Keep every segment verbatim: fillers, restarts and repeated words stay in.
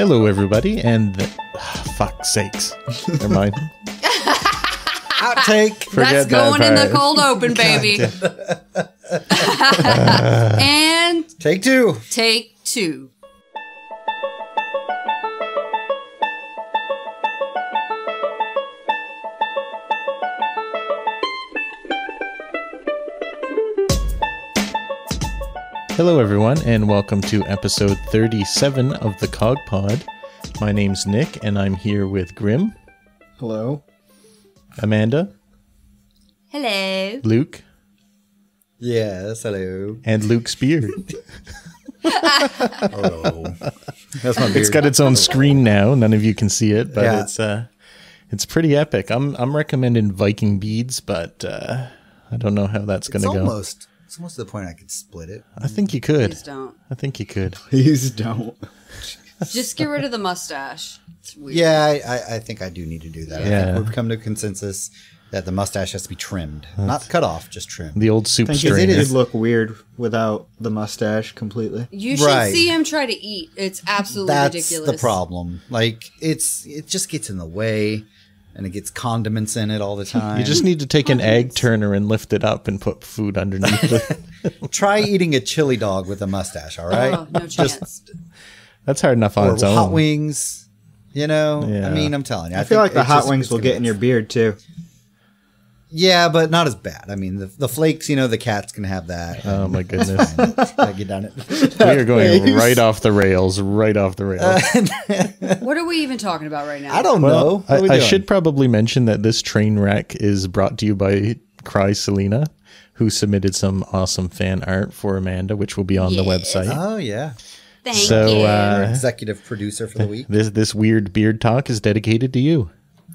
Hello, everybody, and the, fuck's sakes, never mind. Outtake. That's going that in the cold open, baby. uh, and take two. Take two. Hello, everyone, and welcome to episode thirty-seven of the CoGPod. My name's Nick, and I'm here with Grim. Hello. Amanda. Hello. Luke. Yes, hello. And Luke's beard. Oh, that's my beard. It's got its own screen now. None of you can see it, but yeah. it's uh, it's pretty epic. I'm I'm recommending Viking beads, but uh, I don't know how that's going to go. Almost. It's almost to the point I could split it. I think you could. Please don't. I think you could. Please don't. Just get rid of the mustache. It's weird. Yeah, I, I, I think I do need to do that. Yeah. I think we've come to a consensus that the mustache has to be trimmed. That's Not cut off, just trimmed. The old soup strainer. strainer. It would look weird without the mustache completely. You should right. see him try to eat. It's absolutely That's ridiculous. That's the problem. Like, it's it just gets in the way. And it gets condiments in it all the time. You just need to take an egg turner and lift it up and put food underneath it. Try eating a chili dog with a mustache, all right? Oh, no chance. That's hard enough on or its own. hot wings, you know? Yeah. I mean, I'm telling you. I, I feel like the it's hot just- wings it's will gonna- get in your beard too. Yeah, but not as bad. I mean, the, the flakes, you know, the cats can have that. Oh, my goodness. I get done it. We are going right off the rails, right off the rails. What are we even talking about right now? I don't know. Well, What are we I, I doing? should probably mention that this train wreck is brought to you by Cry Selena, who submitted some awesome fan art for Amanda, which will be on the Yes. website. Oh, yeah. Thank So, you. uh, Executive producer for the week. This this weird beard talk is dedicated to you.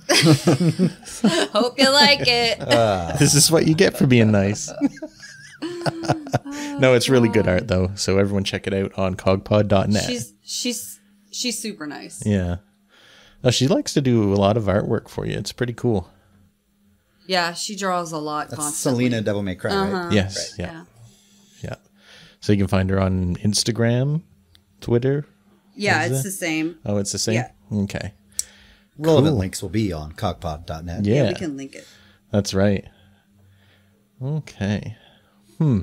Hope you like it. Uh, This is what you get for being nice. No, it's really good art, though. So everyone check it out on cogpod dot net. She's she's she's super nice. Yeah. Oh, she likes to do a lot of artwork for you. It's pretty cool. Yeah, she draws a lot That's constantly. Selena Devil May Cry, Uh-huh. right? Yes. Yeah. Yeah. Yeah. So you can find her on Instagram, Twitter. Yeah, Is it's it? the same. Oh, it's the same? Yeah. Okay. Relevant Cool. links will be on cogpod dot net. Yeah. Yeah, we can link it. That's right. Okay. Hmm.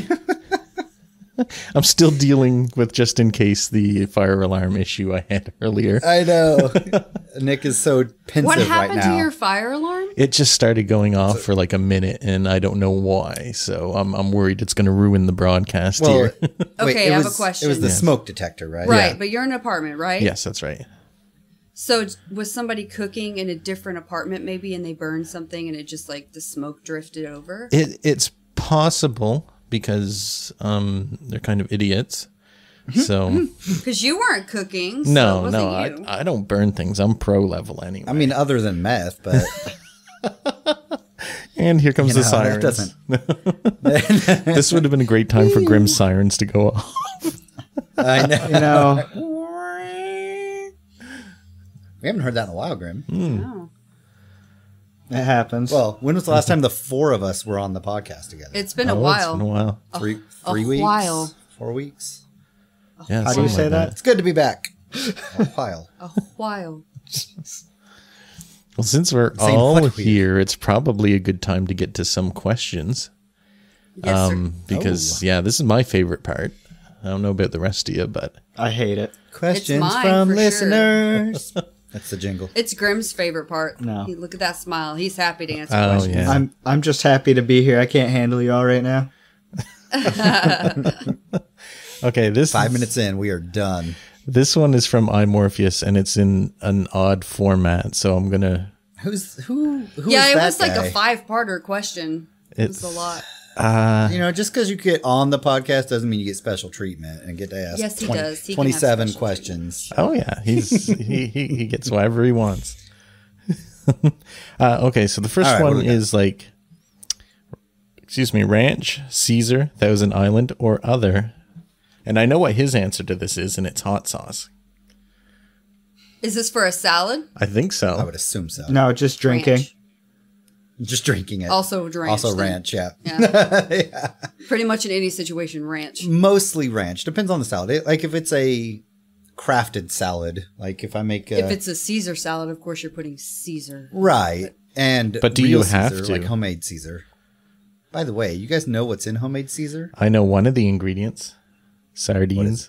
I'm still dealing with, just in case, the fire alarm issue I had earlier. I know. Nick is so pensive What right happened now. to your fire alarm? It just started going off for like a minute, and I don't know why. So I'm I'm worried it's going to ruin the broadcast well, here. wait, Okay, it I have was- a question. It was the Yes. smoke detector, right? Right, Yeah. but you're in an apartment, right? Yes, that's right. So was somebody cooking in a different apartment maybe and they burned something and it just like the smoke drifted over? It it's possible because um they're kind of idiots. So Because you weren't cooking. So no, it wasn't no, I you. I don't burn things. I'm pro level anyway. I mean, other than meth, but and here comes you the know, that sirens. doesn't. This would have been a great time for Grimm's sirens to go off. I know. You know, We haven't heard that in a while, Grim. No. it happens. Well, when was the last time the four of us were on the podcast together? It's been a Oh, It's while. been a while. Three, a three weeks, while. four weeks. Yeah, How do you something say like that? It's good to be back. A while. A while. Well, since we're Saying all what we- here, it's probably a good time to get to some questions. Yes, um, because Oh. yeah, this is my favorite part. I don't know about the rest of you, but I hate it. Questions mine, from for sure. listeners. That's the jingle. It's Grimm's favorite part. No. He, look at that smile. He's happy to answer Oh, questions. yeah. I'm I'm just happy to be here. I can't handle y'all right now. okay, this Five is- minutes in, we are done. This one is from iMorpheus, and it's in an odd format. So I'm gonna. Who's who? Who yeah, is it that was like guy? a five-parter question. It It's was a lot. Uh, You know, just because you get on the podcast doesn't mean you get special treatment and get to ask Yes, he twenty, does. He can have twenty-seven special questions. oh yeah, he's he, he he gets whatever he wants. uh, okay, so the first All right, what do one we got? is like, excuse me, Ranch, Caesar, Thousand Island, or other. And I know what his answer to this is, and it's hot sauce. Is this for a salad? I think so. I would assume so. No, just drinking. Ranch. Just drinking it. Also ranch. Also then. ranch, yeah. Yeah. Yeah. Pretty much in any situation, ranch. Mostly ranch. Depends on the salad. It- like if it's a crafted salad. Like if I make a, If it's a Caesar salad, of course you're putting Caesar. right, and But do real you have Caesar, to? like homemade Caesar? By the way, you guys know what's in homemade Caesar? I know one of the ingredients. Sardines.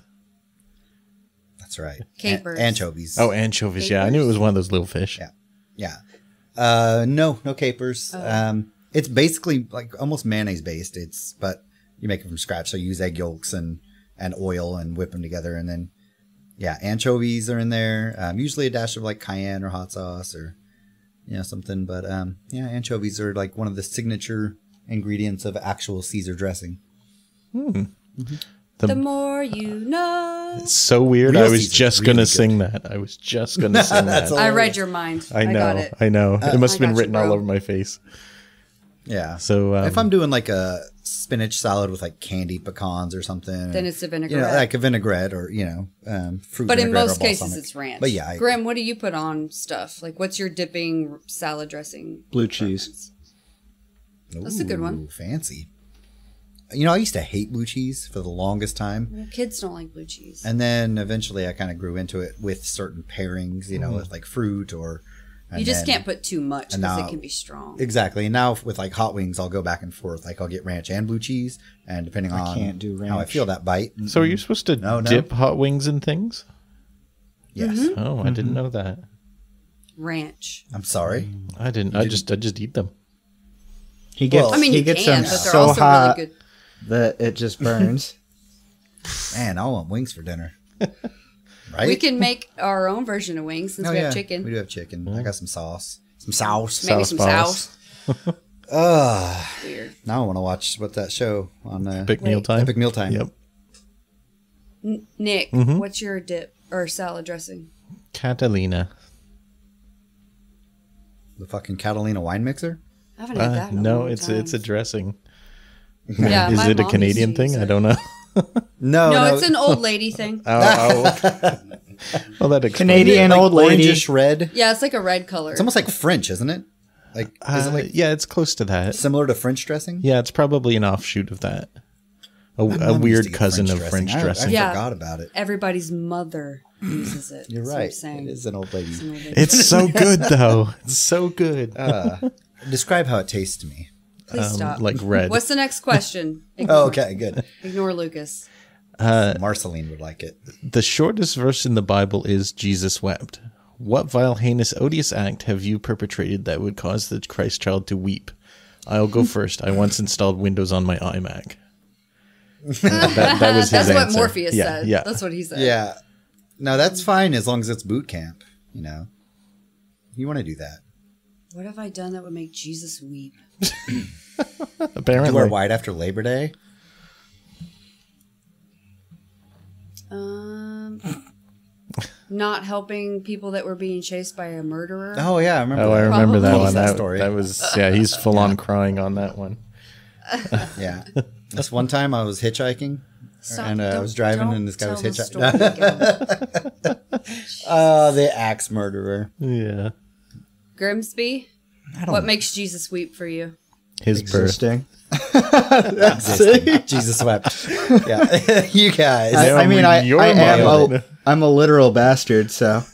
That's right, Capers. An- anchovies. Oh, anchovies. Yeah, I knew it was one of those little fish. Yeah. Yeah. Uh, no, no capers. Oh. Um, it's basically like almost mayonnaise based. It's, but you make it from scratch. So you use egg yolks and, and oil and whip them together. And then, yeah, anchovies are in there. Um, usually a dash of like cayenne or hot sauce or, you know, something. But, um, yeah, anchovies are like one of the signature ingredients of actual Caesar dressing. Hmm. The, The- more you know. It's so weird. Real I was Caesar's just really gonna good. sing that. I was just gonna sing That's that. all- I read your mind. I know. got it. I know. it must I have been got you, written all bro. over my face. Yeah. So um, if I'm doing like a spinach salad with like candied pecans or something, Then it's a you vinaigrette. know, like a vinaigrette or, you know, um, fruit But in vinaigrette or most cases, balsamic. it's ranch. But yeah, I- Grim, what do you put on stuff? Like, what's your dipping salad dressing? Blue cheese. That's a good one. Ooh, fancy. You know, I used to hate blue cheese for the longest time. Well, kids don't like blue cheese. And then eventually I kind of grew into it with certain pairings, you know, with like fruit or. and you just then- can't put too much and because now- it can be strong. Exactly. And now with like hot wings, I'll go back and forth. Like I'll get ranch and blue cheese. And depending I on can't do how I ranch. feel that bite. so are you supposed to No, no. dip hot wings in things? Yes. Mm-hmm. Oh, I didn't know that. Ranch. I'm sorry. I didn't. I just I just eat them. He gets. Well, I mean, he you gets can, them but they're so also hot really good. that it just burns. Man, I want wings for dinner. Right? We can make our own version of wings since Oh, we yeah. have chicken. We do have chicken. I got some sauce. Some sauce. Maybe Sauce some balls. sauce. Ugh. Weird. Now I want to watch what that show on uh, Epic Wait. meal time. Epic Mealtime. Yep. N- Nick, Mm-hmm. what's your dip or salad dressing? Catalina. The fucking Catalina wine mixer. I haven't had Uh, that in a no, long it's time. it's a dressing. Yeah, Is my it a mom Canadian used to thing? use I it. don't know. No, No, no, it's an old lady thing. Oh, oh. Well, that explains Canadian like old lady. orangish red. Yeah, it's like a red color. It's almost like French, isn't it? Like is Uh, it like yeah, it's close to that. similar to French dressing? Yeah, it's probably an offshoot of that. A, My a mom used to weird get cousin of dressing. French I- dressing. I, Yeah. forgot about it. Everybody's mother uses it. You're That's what I'm right. saying. It is an old lady. It's an old lady. It's so good though. It's so good. Uh, describe how it tastes to me. Please stop. like red. What's the next question? Ignore, Oh, okay, good. Ignore Lucas. Marceline would like it. The shortest verse in the Bible is Jesus wept. What vile, heinous, odious act have you perpetrated that would cause the Christ child to weep? I'll go first. I once installed Windows on my iMac. that, that was his That's what answer. Morpheus yeah, said. Yeah. That's what he said. Yeah. No, that's fine as long as it's boot camp, you know. You want to do that. What have I done that would make Jesus weep? Apparently. You wear white after Labor Day? Um, not helping people that were being chased by a murderer. Oh, yeah, I remember Oh, I that. remember that Probably. one. That That, story. that was, yeah, he's full on crying on that one. Yeah. This one time I was hitchhiking. Stop. and, uh, I Don't- was driving don't and this guy was tell the hitchhiking. story again. Uh, the axe murderer. Yeah. Grimsby, what makes Jesus weep for you? His birth. Existing. Existing. Jesus wept. Yeah. You guys. I, Now I mean, I'm I, in your I am mind. a, I'm a literal bastard, so.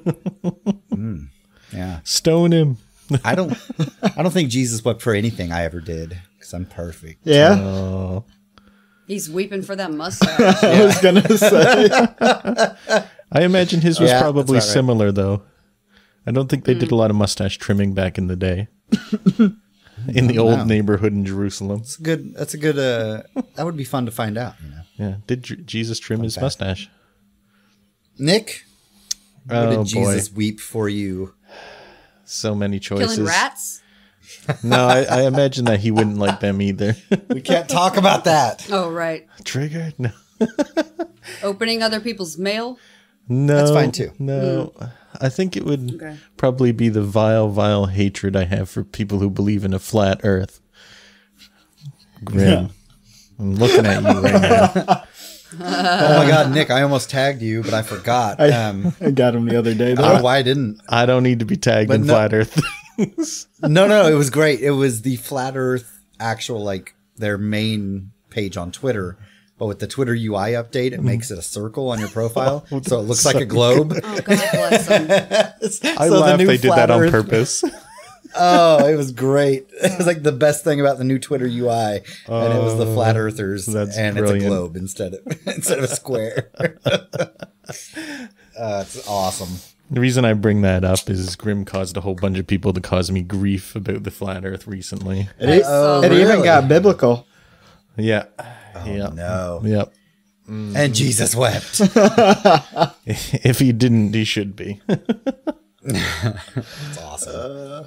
Yeah. Stone him. I don't I don't think Jesus wept for anything I ever did because I'm perfect. Yeah, Oh. He's weeping for that mustache. I was going to say. I imagine his was Yeah, probably that's about right. similar, though. I don't think they did a lot of mustache trimming back in the day. In the old know. neighborhood in Jerusalem. It's good. That's a good. Uh, that would be fun to find out. You know, Yeah. Did J- Jesus trim his fact. mustache? Nick. What Oh, did boy. Jesus weep for you? So many choices. Killing rats? No, I, I imagine that he wouldn't like them either. We can't talk about that. Oh, right. Triggered? No. Opening other people's mail? No. That's fine, too. No. I think it would Okay. probably be the vile, vile hatred I have for people who believe in a flat earth. Grim. I'm looking at you right now. Oh my God, Nick! I almost tagged you, but I forgot. I, Um, I got him the other day, I though. don't know why I didn't. I don't need to be tagged But in no- flat earth things. No, no, it was great. It was the Flat Earth actual, like their main page on Twitter but with the Twitter U I update, it makes it a circle on your profile, so it looks like a globe. Oh, God bless them. I So the laughed new they did flat that on Earth- purpose. Oh, it was great. It was like the best thing about the new Twitter U I, and it was the flat earthers, that's and brilliant. it's a globe instead of instead of a square. uh, it's awesome. The reason I bring that up is Grim caused a whole bunch of people to cause me grief about the flat Earth recently. It, e- Oh, it even really? got biblical. Yeah. Oh yeah. no! Yep. And Jesus wept. If he didn't, he should be. It's awesome.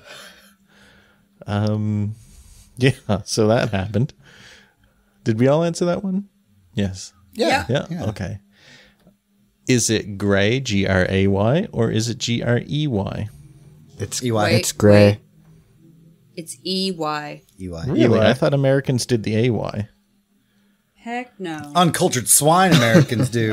um, yeah. So that happened. Did we all answer that one? Yes. Yeah. Yeah. Yeah. Okay. Is it gray, G R A Y, or is it G R E Y? It's E Y. Wait, it's gray. wait. It's E Y. E Y. Really? Y. I thought Americans did the A Y. Heck no. Uncultured swine Americans do.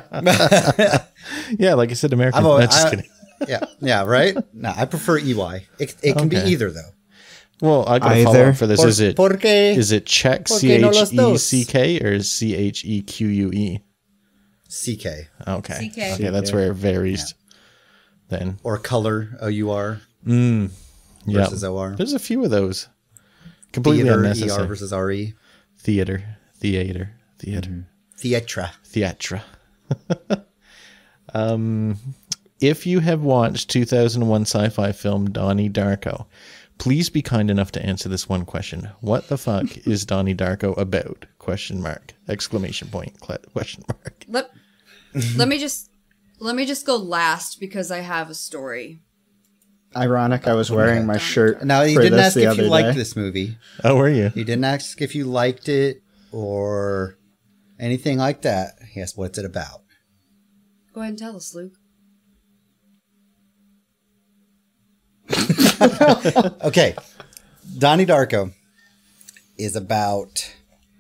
Yeah, like I said, Americans. I've No, always, just I- kidding. yeah, yeah, right? No, I prefer E Y. It, it can Okay. be either, though. Well, I got a follow Either. up for this. Por- is it porque- is it Czech, porque C no H los E dos? C K, or C H E Q U E? C K. Okay. C K. Okay, that's where it varies. Then. Or color, O U R Yeah. versus O R. There's a few of those. Completely Theater, E unnecessary. R versus R E. Theater, theater, theater, Theatra. theatra. um, if you have watched two thousand one sci-fi film Donnie Darko, please be kind enough to answer this one question. What the fuck is Donnie Darko about? Question mark. Exclamation point. Cla- Question mark. Let, let me just let me just go last because I have a story. Ironic, I was wearing my shirt. Now, he for didn't this ask the if other you liked day. this movie. Oh, were you? He didn't ask if you liked it or anything like that. He asked, what's it about? Go ahead and tell us, Luke. Okay. Donnie Darko is about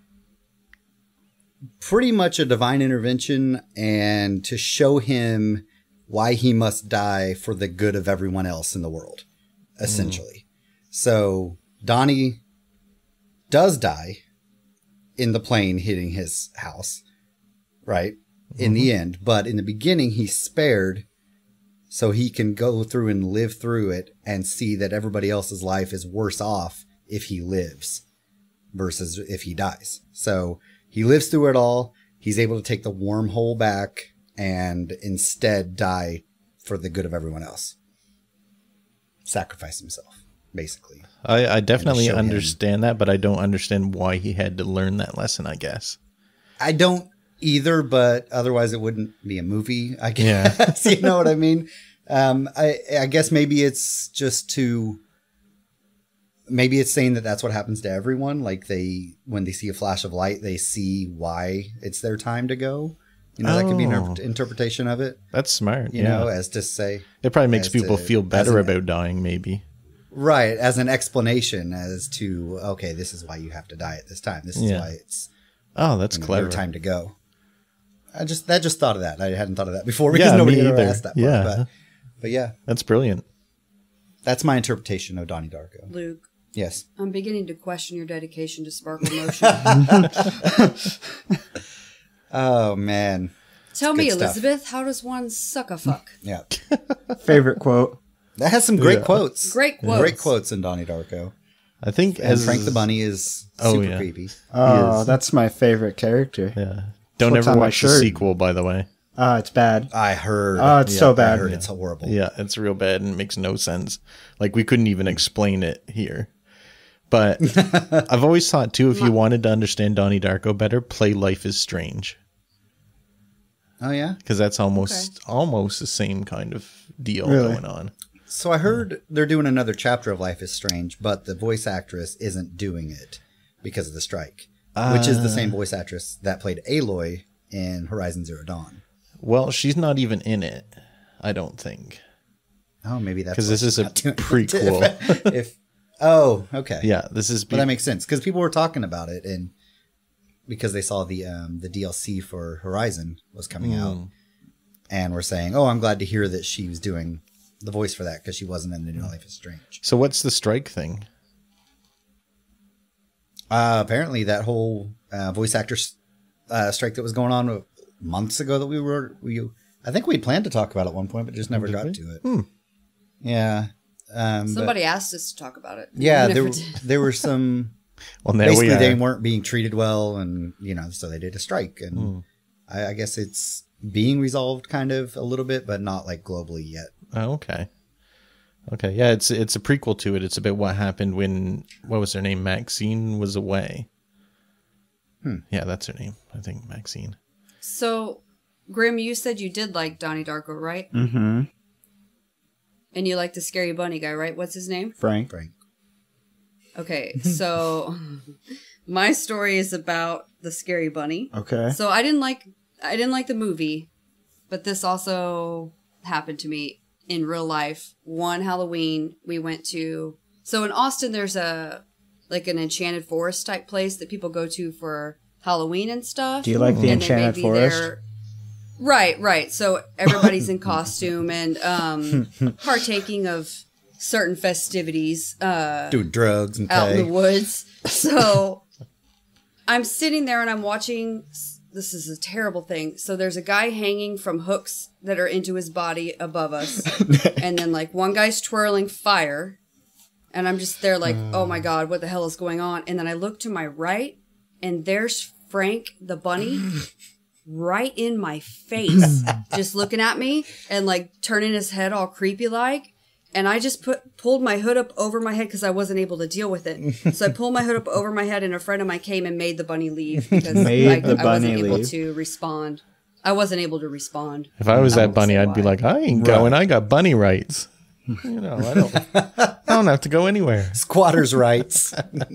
pretty much a divine intervention and to show him why he must die for the good of everyone else in the world, essentially. So Donnie does die in the plane hitting his house, right? In the end. But in the beginning, he's spared so he can go through and live through it and see that everybody else's life is worse off if he lives versus if he dies. So he lives through it all. He's able to take the wormhole back and instead die for the good of everyone else. Sacrifice himself, basically. I, I definitely show him. understand that, but I don't understand why he had to learn that lesson, I guess. I don't either, but otherwise it wouldn't be a movie, I guess. You know what I mean? Um, I, I guess maybe it's just to... Maybe it's saying that that's what happens to everyone. Like they, when they see a flash of light, they see why it's their time to go. You know, that could be an Oh. inter- interpretation of it, That's smart. you yeah. know, as to say... It probably makes as people to- feel as better an- about dying, maybe. Right, as an explanation as to, okay, this is why you have to die at this time. This is Yeah. why it's Oh, that's you know, clever. your time to go. I just that just thought of that. I hadn't thought of that before because Yeah, nobody me ever either. asked that part. Yeah. But, but yeah, That's brilliant. that's my interpretation of Donnie Darko. Luke, Yes. I'm beginning to question your dedication to Sparkle Motion. Oh man. Tell me, good stuff. Elizabeth, how does one suck a fuck? Yeah. Favorite quote. That has some great Yeah. quotes. Great quotes. Great quotes in Donnie Darko. I think And as Frank the Bunny is Oh, super yeah. creepy. Oh, is. that's my favorite character. Yeah. Don't what's ever on my watch the shirt. sequel, by the way. Oh, it's bad. I heard. Oh, it's so I bad. heard it's horrible. Yeah, it's real bad and it makes no sense. Like we couldn't even explain it here. But I've always thought too, if you wanted to understand Donnie Darko better, play Life is Strange. Oh yeah. Because that's almost almost the same kind of deal Really? going on. So I heard they're doing another chapter of Life is Strange, but the voice actress isn't doing it because of the strike, which is the same voice actress that played Aloy in Horizon Zero Dawn. Well, she's not even in it, I don't think. Oh, maybe that's 'Cause why this she's is a not doing it. prequel. If, if oh, okay, Yeah, this is but that makes sense because people were talking about it and because they saw the um, the D L C for Horizon was coming out Hmm. and were saying, "Oh, I'm glad to hear that she was doing the voice for that because she wasn't in the new Life is Strange." So what's the strike thing? Uh, apparently, that whole uh, voice actor uh, strike that was going on months ago that we were we I think we planned to talk about at one point, but just never Did got we? to it. Hmm. Yeah. Um, but- Somebody asked us to talk about it. yeah, We there never were, did. there were some. Well, now Basically, we are. they weren't being treated well, and you know, so they did a strike, and Hmm. I, I guess it's being resolved kind of a little bit, but not like globally yet. Oh, okay. Okay, yeah, it's it's a prequel to it. It's about what happened when, what was her name? Maxine was away. Hmm. Yeah, that's her name. I think Maxine. So, Grim, you said you did like Donnie Darko, right? Mm-hmm. And you like the scary bunny guy, right? What's his name? Frank. Frank. Okay, so my story is about the scary bunny. Okay. So I didn't like I didn't like the movie, but this also happened to me in real life. One Halloween, we went to so in Austin there's a like an enchanted forest type place that people go to for Halloween and stuff. Do you like the And they may Enchanted be Forest? there- Right, right. So everybody's in costume and um, partaking of certain festivities. Uh, Doing drugs and out in pay. the woods. So I'm sitting there and I'm watching. This is a terrible thing. So there's a guy hanging from hooks that are into his body above us. And then like one guy's twirling fire. And I'm just there like, oh my God, what the hell is going on? And then I look to my right and there's Frank the bunny right in my face, just looking at me and like turning his head all creepy like. And I just put pulled my hood up over my head because I wasn't able to deal with it. So I pulled my hood up over my head, and a friend of mine came and made the bunny leave because Made I, the I wasn't bunny able leave. to respond. I wasn't able to respond. If I was I that won't bunny, say I'd be why. like, I ain't going. I got bunny rights. You know, I don't. I don't have to go anywhere. Squatters' rights.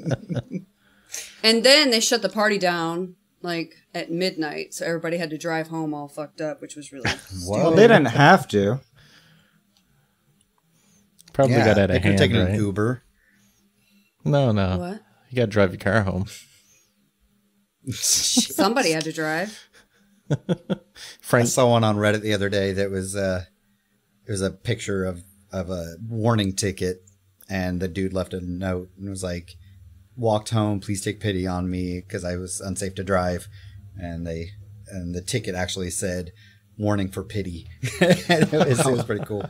And then they shut the party down like at midnight, so everybody had to drive home all fucked up, which was really Well, they didn't have to. Probably yeah, got out they of could have hand, taken right? an Uber. No, no. what? You got to drive your car home. Somebody had to drive. I Frank. saw one on Reddit the other day that was uh, it was a picture of of a warning ticket, and the dude left a note and was like, "Walked home, please take pity on me because I was unsafe to drive," and they and the ticket actually said, "Warning for pity." And it, was, it was pretty cool.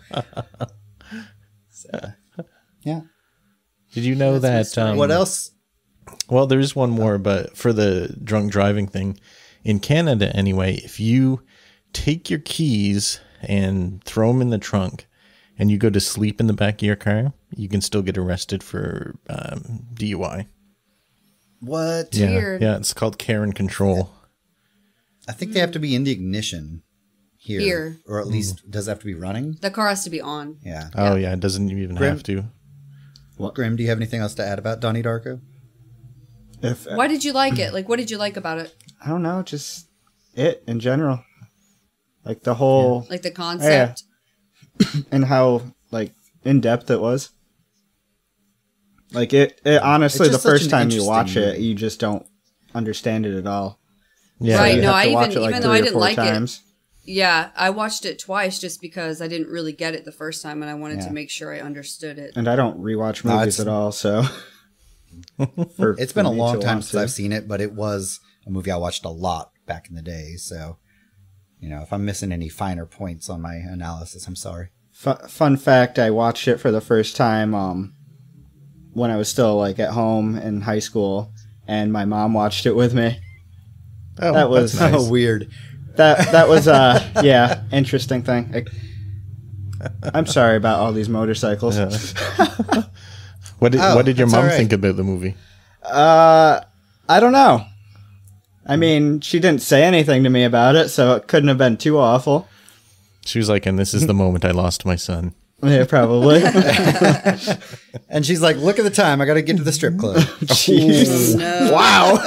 So, yeah. Did you know That's that? my Um, What else? Well, there is one more, but for the drunk driving thing, in Canada anyway, if you take your keys and throw them in the trunk and you go to sleep in the back of your car, you can still get arrested for um, D U I. What? Yeah, Weird. yeah, it's called care and control. I think they have to be in the ignition here, Here. or at least does it have to be running? The car has to be on. Yeah. Oh yeah, it doesn't even Grim- have to. Grim, do you have anything else to add about Donnie Darko? If Why did you like it? Like, what did you like about it? I don't know, just it in general, like the whole Like the concept? and how like in depth it was. Like it, it honestly, It's the just such first an time you watch interesting it, you just don't understand it at all. Yeah, Right, you no, have to I watch even- it like even though three I or didn't four like it, times. Yeah, I watched it twice just because I didn't really get it the first time and I wanted Yeah. to make sure I understood it. And I don't rewatch No, movies it's- at all, so for- It's been for a me long to time want since to. I've seen it, but it was a movie I watched a lot back in the day. So, you know, if I'm missing any finer points on my analysis, I'm sorry. Fu- fun fact: I watched it for the first time um, when I was still like at home in high school, and my mom watched it with me. oh, that was- that's nice. Oh, weird. That that was uh yeah interesting thing. I, I'm sorry about all these motorcycles. Yeah. What did Oh, What did your that's mom all right. think about the movie? Uh, I don't know. I mean, she didn't say anything to me about it, so it couldn't have been too awful. She was like, "And this is the moment I lost my son." Yeah, probably. And she's like, look at the time. I got to get to the strip club. Jeez. No. Wow.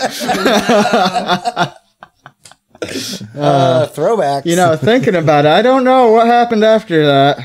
uh, throwbacks. You know, thinking about it, I don't know what happened after that.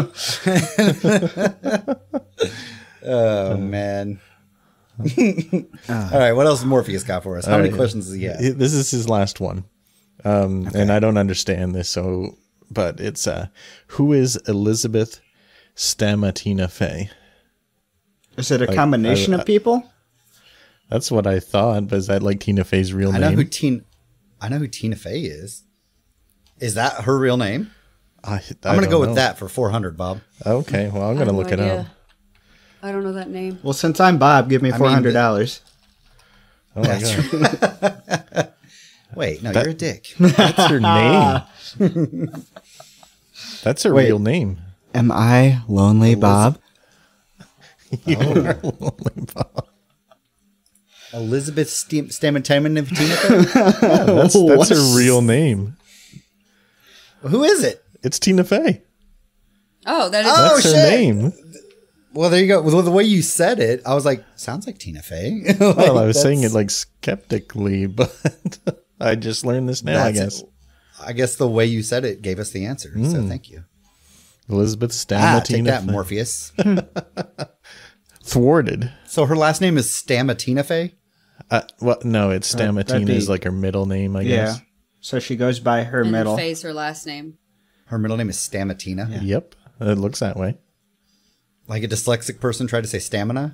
Oh, man. All right. What else has Morpheus got for us? How All many right. questions does he have? This is his last one, um, and I don't understand this. So, but it's uh, who is Elizabeth Stamatina Fey? Is it a combination I- I- of people? That's what I thought. But is that like Tina Fey's real I name? know who Tina. I know who Tina Fey is. Is that her real name? I, I I'm going to go know. with that for four hundred, Bob. Okay, well, I'm I going to have no look it up. idea. I don't know that name. Well, since I'm Bob, give me I mean, four hundred dollars. Oh my god. Wait, no, That- you're a dick. That's her name. That's her Wait. real name. Am I lonely, Bob? You are lonely, Bob. Elizabeth Stam- Stamataman Tina Fey? That's, that's her real name. Who is it? It's Tina Fey. Oh, that is. Oh, That's her shit. name. Well, there you go. Well, the way you said it, I was like, sounds like Tina Fey. Like, Well, I was saying it that's- like skeptically, but I just learned this now, I that's- guess. I guess the way you said it gave us the answer. So Mm. thank you. Elizabeth Ah, take Stamatina. that, Morpheus. Thwarted. So her last name is Stamatina Fey? Uh, well, no, it's Uh, that'd Stamatina be- is like her middle name, I Yeah. guess. So she goes by her and middle. Faye's her last name. Her middle name is Stamatina. Yep, it looks that way. Like a dyslexic person tried to say stamina.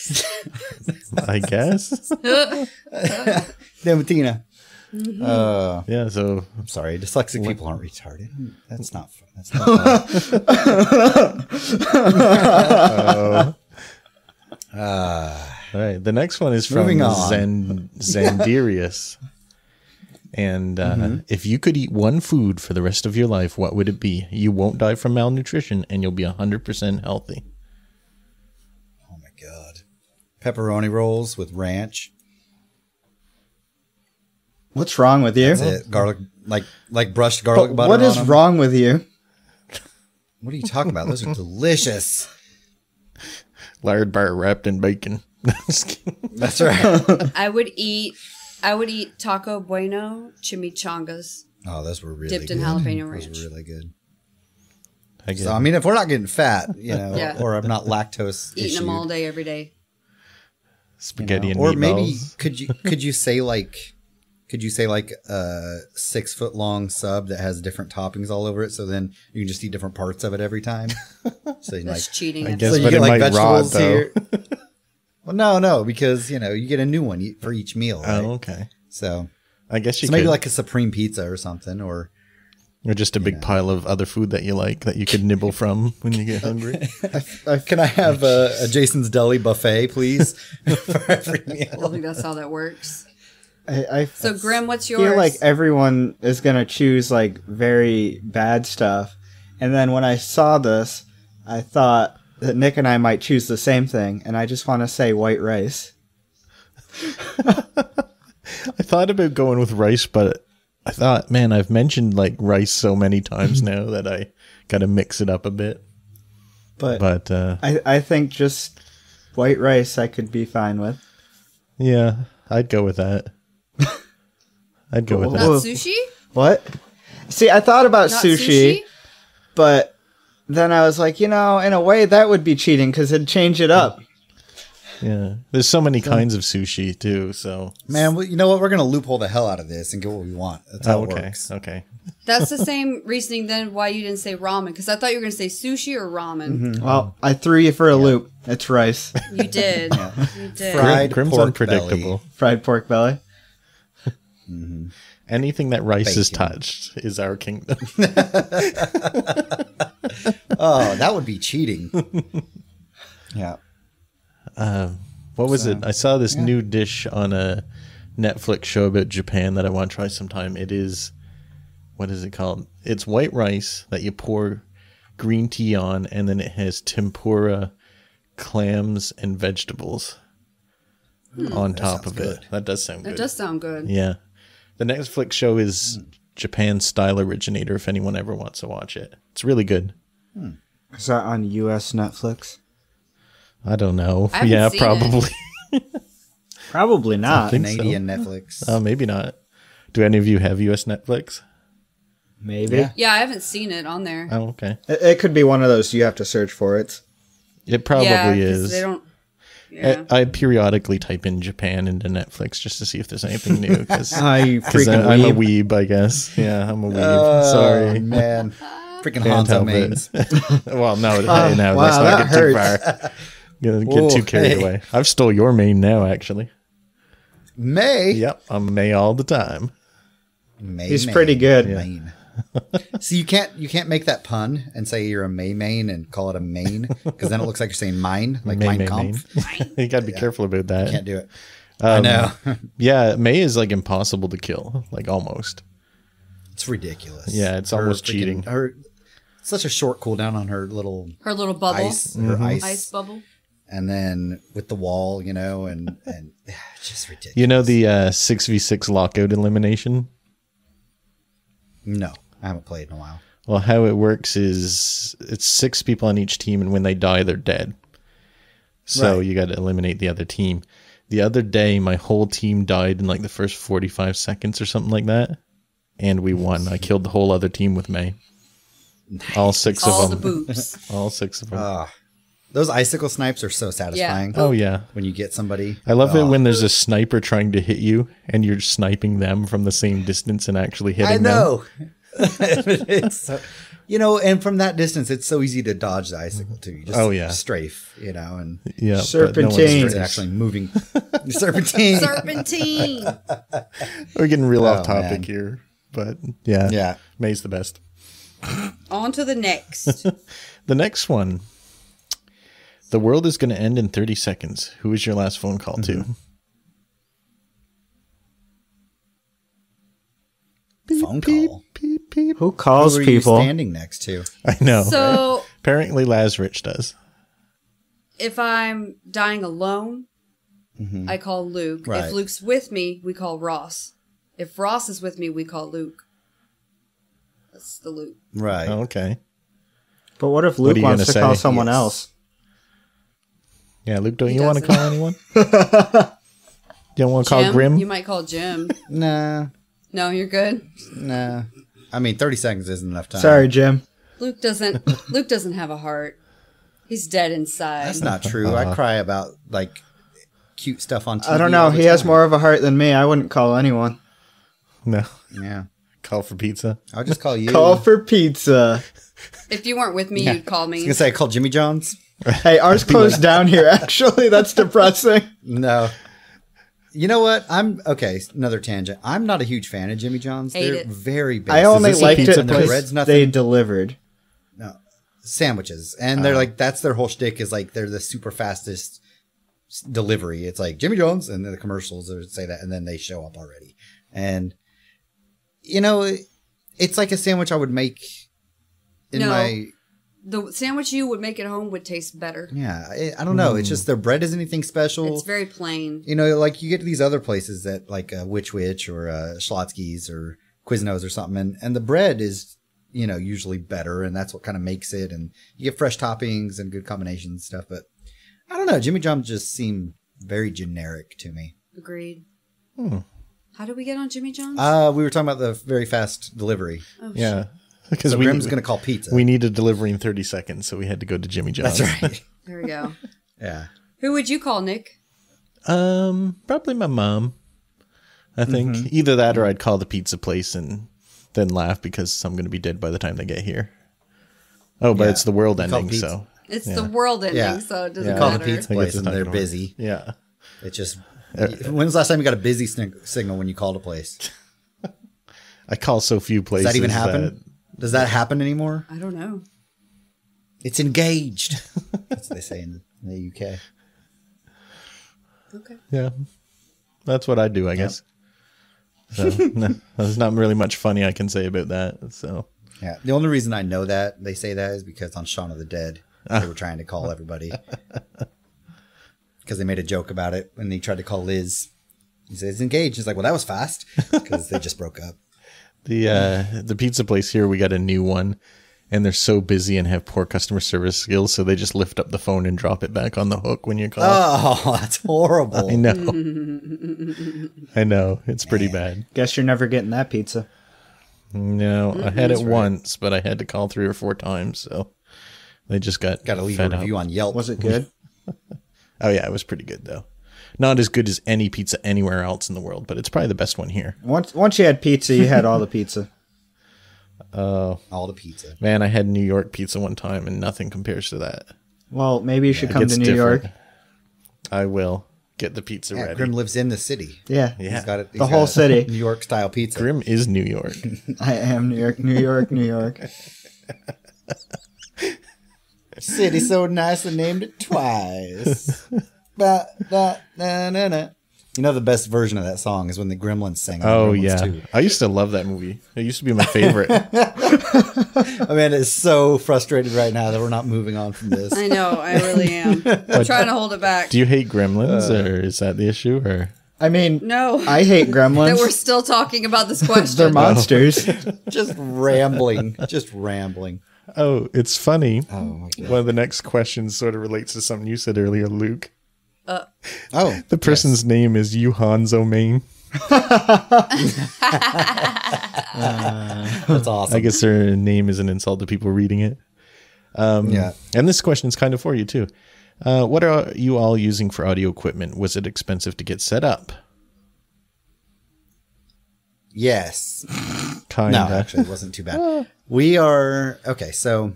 I guess. Stamatina. Uh, Yeah, so I'm sorry, dyslexic people aren't retarded. That's not fun. That's not fun. all right. The next one is from Moving on. Zan- Zandirius. And uh, Mm-hmm. if you could eat one food for the rest of your life, what would it be? You won't die from malnutrition and you'll be one hundred percent healthy. Oh my god. Pepperoni rolls with ranch. What's wrong with you? That's it. Garlic, like like brushed garlic But butter. what on is them. wrong with you? What are you talking about? Those are delicious. Lard bar wrapped in bacon. Just kidding. That's right. I would eat. I would eat taco bueno chimichangas. Oh, those were really Dipped good. in jalapeno ranch. Those were really good. I guess. So I mean, if we're not getting fat, you know, Yeah. or I'm not lactose Eating issued, them all day, every day. you Spaghetti know, and or meatballs. maybe could you could you say like could you say like a six foot long sub that has different toppings all over it, so then you can just eat different parts of it every time. So you like That's cheating. I That's guess, so you but get it like might rot, vegetables though. here. Well, no, no, because you know you get a new one e- for each meal. Right? Oh, okay. So, I guess you so could. maybe like a supreme pizza or something, or or just a big pile of other food that you like that you could nibble from when you get hungry. uh, can I have a, a Jason's Deli buffet, please, for every I meal? don't think that's how that works. I, I So, Grim, what's yours? feel like everyone is gonna choose like very bad stuff, and then when I saw this, I thought that Nick and I might choose the same thing, and I just want to say white rice. I thought about going with rice, but I thought, man, I've mentioned like rice so many times now that I got to mix it up a bit. But, But uh, I, I think just white rice I could be fine with. yeah, I'd go with that. I'd go with Not Not that. Whoa. sushi? What? See, I thought about Not sushi, sushi? but then I was like, you know, in a way that would be cheating because it'd change it up. Yeah, there's so many kinds of sushi too. So Man, well, you know what? We're gonna loophole the hell out of this and get what we want. That's how oh, it okay, works. okay. That's the same reasoning then why you didn't say ramen. Because I thought you were going to say sushi or ramen. Well, I threw you for a loop. It's rice. You did. You did. Fried Grim's pork unpredictable. Fried pork belly. Anything that rice is Bacon. touched is our kingdom. Oh, that would be cheating. Yeah. What was it? I saw this new dish on a Netflix show about Japan that I want to try sometime. It is, what is it called? It's white rice that you pour green tea on, and then it has tempura, clams, and vegetables on top sounds of good. it. That does sound good. It does sound good. Yeah. The Netflix show is Japan Style Originator, if anyone ever wants to watch it. It's really good. Is that on U S Netflix? I don't know. I haven't Yeah, seen probably. Probably not. think so. Canadian Netflix. Oh, maybe not. Do any of you have U S Netflix? Maybe. Yeah. Yeah, I haven't seen it on there. Oh, okay. It, it could be one of those you have to search for it. It probably yeah, 'cause is. They don't. Yeah. I, I periodically type in Japan into Netflix just to see if there's anything new. Because I freaking I'm a weeb. weeb, I guess. Yeah, I'm a weeb. Oh, Sorry. man. Freaking Can't Hanzo help mains. it. Well, no, hey, Oh, no, wow, let's not that get hurts. too far. Gonna get Whoa, too carried hey. away. I've stole your main now, actually. May? Yep, I'm May all the time. May He's main. pretty good. Main. So you can't you can't make that pun and say you're a May main and call it a main because then it looks like you're saying mine, like May, Mein May, Kampf. you got to be careful about that. Can't do it. Um, I know. Yeah, May is like impossible to kill, like almost. It's ridiculous. Yeah, it's Her almost freaking- cheating. Her such a short cooldown on her little Her little bubble. ice, her ice, Ice bubble. and then with the wall, you know, and and it's just ridiculous. You know the uh, six v six lockout elimination? No, I haven't played in a while. Well, how it works is it's six people on each team, and when they die, they're dead. So Right. you got to eliminate the other team. The other day, my whole team died in like the first forty-five seconds or something like that, and we won. I killed the whole other team with May. All six All of the them. boops. All six of them. Ah, those icicle snipes are so satisfying. oh yeah. When you get somebody, I love it Oh. when there's a sniper trying to hit you and you're sniping them from the same distance and actually hitting I them. know. It's so, you know, and from that distance, it's so easy to dodge the icicle too. You just Oh, yeah. strafe, you know, and Yeah, but no Serpentine. one's- it's actually moving. Serpentine. Serpentine. We're getting real Oh, off topic man. here, but yeah, Yeah. May's the best. On to the next. The next one. The world is going to end in thirty seconds. Who is your last phone call to? Phone call. Beep, beep. Who calls Who are people? you standing next to? I know. So Apparently Lazarich does. if I'm dying alone, I call Luke. Right. If Luke's with me, we call Ross. If Ross is with me, we call Luke. That's the Luke. Right. Oh, okay. But what if What are Luke you wants gonna to say? call someone Yes. else? Yeah, Luke, don't He you want to doesn't. call anyone? You don't want to call Jim? Grim? You might call Jim. Nah. No, you're good. Nah. I mean, thirty seconds isn't enough time. Sorry, Jim. Luke doesn't. Luke doesn't have a heart. He's dead inside. That's not true. I cry about like cute stuff on T V. I don't know. all the He has time. more of a heart than me. I wouldn't call anyone. No. Yeah. Call for pizza. I'll just call you. Call for pizza. If you weren't with me, you'd call I was me. gonna say I called Jimmy John's. Hey, ours closed down here, actually. That's depressing. No. You know what? I'm okay. Another tangent. I'm not a huge fan of Jimmy John's. Hate They're it. very basic. I only this a liked pizza it place? Bread's because nothing. they delivered. No sandwiches, and they're like that's their whole shtick is like they're the super fastest s- delivery. It's like Jimmy John's, and then the commercials would say that, and then they show up already. And you know, it- it's like a sandwich I would make in No. my. The sandwich you would make at home would taste better. Yeah, I, I don't know. It's just their bread isn't anything special. It's very plain. You know, like you get to these other places that like uh, Witch Witch or uh, Schlotsky's or Quiznos or something, and, and the bread is, you know, usually better, and that's what kind of makes it. And you get fresh toppings and good combinations and stuff. But I don't know, Jimmy John's just seem very generic to me. Agreed. Hmm. How did we get on Jimmy John's? Uh, we were talking about the very fast delivery. oh, Yeah. Because So we, Grim's going to call pizza. we need a delivery in thirty seconds, so we had to go to Jimmy John's. That's right. There we go. Yeah. Who would you call, Nick? Um, probably my mom. I think Mm-hmm. either that or I'd call the pizza place and then laugh because I'm going to be dead by the time they get here. Oh, but Yeah. it's the world You call ending, pizza. so It's Yeah. the world ending, Yeah. so it doesn't Yeah. Call the matter. pizza I place guess it's and not they're gonna work. busy. yeah. It just. When's the last time you got a busy snig- signal when you called a place? I call so few Does places. that even happen? that- Does that happen anymore? I don't know. It's engaged. That's what they say in the U K. Okay. yeah, that's what I do, I guess. So no, there's not really much funny I can say about that. So Yeah. The only reason I know that they say that is because on Shaun of the Dead, they were trying to call everybody. Because they made a joke about it when they tried to call Liz. He says engaged. He's like, well, that was fast. Because they just broke up. the uh, the pizza place here, we got a new one, and they're so busy and have poor customer service skills, so they just lift up the phone and drop it back on the hook when you call. Oh, that's horrible. I know. I know. It's pretty bad. Guess you're never getting that pizza. No, I had it right. once, but I had to call three or four times, so they just got Got to leave a fed up. review on Yelp. Was it good? Oh yeah, it was pretty good though. Not as good as any pizza anywhere else in the world, but it's probably the best one here. Once once you had pizza, you had all the pizza. Oh All the pizza. man, I had New York pizza one time, and nothing compares to that. Well, maybe you should It come gets to New different. York. I will. get the pizza Yeah, ready. Grim lives in the city. Yeah. Yeah. He's got it. he's The whole got city. New York style pizza. Grim is New York. I am New York, New York, New York. City so nice I named it twice. Ba, da, na, na, na. You know the best version of that song is when the Gremlins sang. on Oh Gremlins yeah, two. I used to love that movie. It used to be my favorite. Amanda is so frustrated right now that we're not moving on from this. I know, I really am. I'm trying to hold it back. Do you hate Gremlins, or is that the issue? Or I mean, No. I hate gremlins. That we're still talking about this They're question. monsters. Just rambling, just rambling. oh, it's funny. Oh my god. One of the next questions sort of relates to something you said earlier, Luke. Oh, The person's name is Yuhanzo Main. that's awesome. I guess their name is an insult to people reading it. Um, Yeah. And this question's kind of for you, too. Uh, what are you all using for audio equipment? Was it expensive to get set up? Yes. Kind No, of. actually, it wasn't too bad. We are okay. So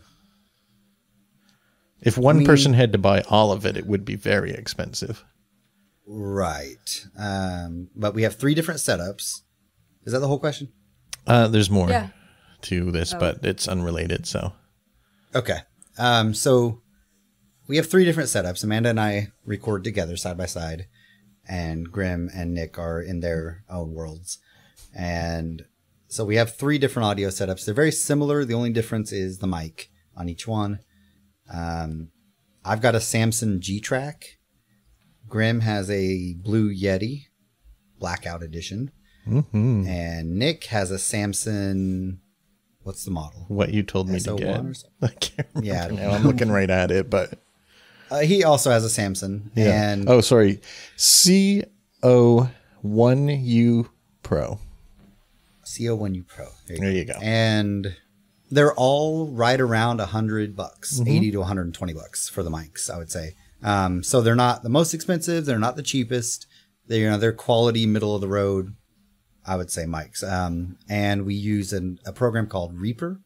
If one mean- person had to buy all of it, it would be very expensive. right, um, but we have three different setups. Is that the whole question? Uh, there's more Yeah. to this, but it's unrelated. So Okay. Um, so we have three different setups. Amanda and I record together side by side, and Grim and Nick are in their own worlds. And so we have three different audio setups. They're very similar. The only difference is the mic on each one. Um, I've got a Samson G-Track. Grim has a Blue Yeti Blackout Edition. Mhm. And Nick has a Samson... What's the model? what you told me S to O get. one or something? I can't remember Yeah. now. I'm looking right at it, but Uh, he also has a Samson. yeah. And oh, sorry. C O one U Pro. C O one U Pro. There you, There go. you go. And they're all right around a hundred bucks, Mm-hmm. eighty to one hundred twenty bucks for the mics, I would say. Um, so they're not the most expensive. They're not the cheapest. They, you know, they're quality, middle of the road, I would say, mics. Um, and we use an, a program called Reaper.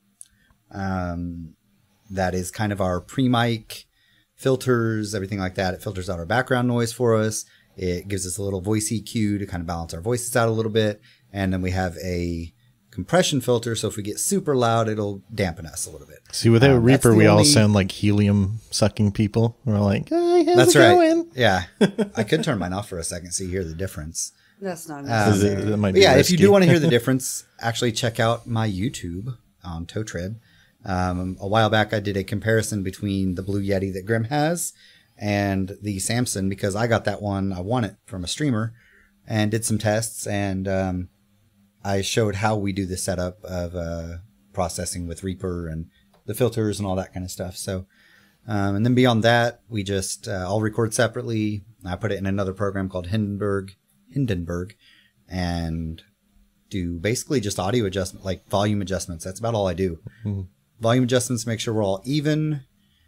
Um, that is kind of our pre-mic filters, everything like that. It filters out our background noise for us. It gives us a little voice E Q to kind of balance our voices out a little bit. And then we have a compression filter. So if we get super loud, it'll dampen us a little bit. See, without Um, that's Reaper, the we all only- sound like helium sucking people. We're like, hey, how's That's it right. going? Yeah. I could turn mine off for a second so you hear the difference. That's not Um, necessary. Is it- that might But be yeah, if you risky. do want to hear the difference, actually check out my YouTube on Toe Trib. Um, a while back, I did a comparison between the Blue Yeti that Grim has and the Samson because I got that one. I won it from a streamer and did some tests. And um, I showed how we do the setup of uh, processing with Reaper and the filters and all that kind of stuff. So, um, and then beyond that, we just uh, all record separately. I put it in another program called Hindenburg, Hindenburg, and do basically just audio adjustment, like volume adjustments. That's about all I do. Mm-hmm. Volume adjustments, make sure we're all even,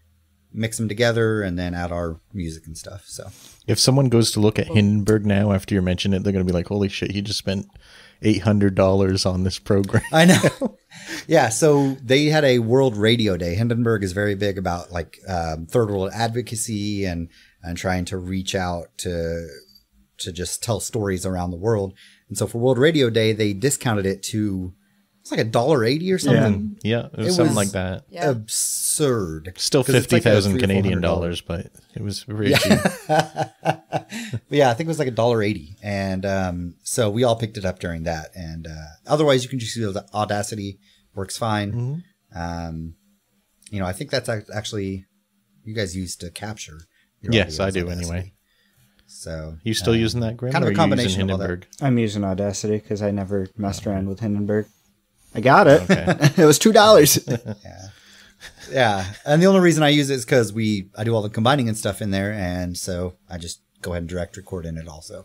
mix them together, and then add our music and stuff. So If someone goes to look at Hindenburg now after you mention it, they're going to be like, holy shit, he just spent eight hundred dollars on this program. I know. Yeah. So they had a World Radio Day. Hindenburg is very big about like um, third world advocacy and, and trying to reach out to, to just tell stories around the world. And so for World Radio Day, they discounted it to, it's like a dollar eighty or something. Yeah, it was It something was- like that. Yeah. Absurd. Still 'Cause it's fifty like a thousand three or Canadian four hundred dollars, but it was very Yeah. cheap. But yeah, I think it was like a dollar eighty, and um, so we all picked it up during that. And uh, otherwise, you can just use Audacity; works fine. Mm-hmm. Um, you know, I think that's ac- actually you guys used to capture. Your Yes, audio I with do Audacity. anyway. So You still um, using that, Grim? kind of or a are you combination using of all that. Hindenburg? I'm using Audacity because I never messed around with Hindenburg. I got it. Okay. It was two dollars. Yeah. Yeah. And the only reason I use it is because we I do all the combining and stuff in there, and so I just go ahead and direct record in it also.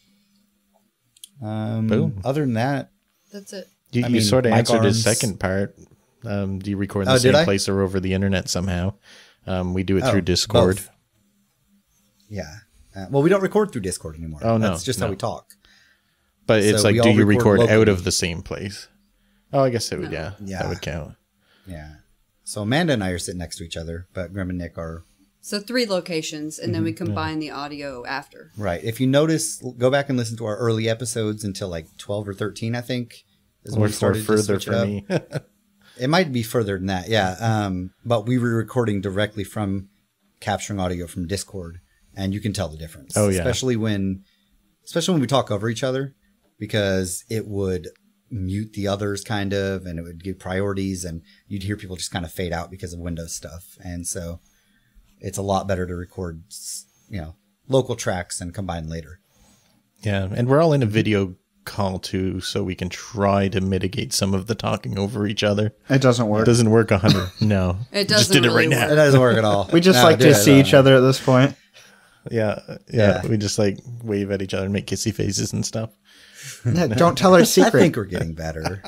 Um, Boom. Other than that, That's it. You, I you mean, sort of mic answered his arms- second part. Um, do you record in the Oh, did same I? place or over the internet somehow? Um, we do it Oh, through Discord. both. Yeah. Uh, well, we don't record through Discord anymore. Oh, no, That's just no. how we talk. But it's So like, we do all you record record out locally. of the same place? Oh, I guess it would, yeah. Yeah. That would count. Yeah. So Amanda and I are sitting next to each other, but Grim and Nick are So three locations, and then we combine the audio after. Right. If you notice, go back and listen to our early episodes until like twelve or thirteen, I think. Is when Or we started to further switch it for up. me. It might be further than that, yeah. Um, but we were recording directly from capturing audio from Discord, and you can tell the difference. Oh, yeah. Especially when, especially when we talk over each other, because it would mute the others kind of, and it would give priorities, and you'd hear people just kind of fade out because of Windows stuff. And so it's a lot better to record, you know, local tracks and combine later. Yeah, and we're all in a video call too, so we can try to mitigate some of the talking over each other. It doesn't It work. doesn't work a hundred. No, It just doesn't did really it right work. It now. doesn't work at all. We just No, like do to it, see uh, each other at this point. Yeah, yeah, Yeah. We just like wave at each other and make kissy faces and stuff. Yeah, don't tell our I secret. think we're getting better.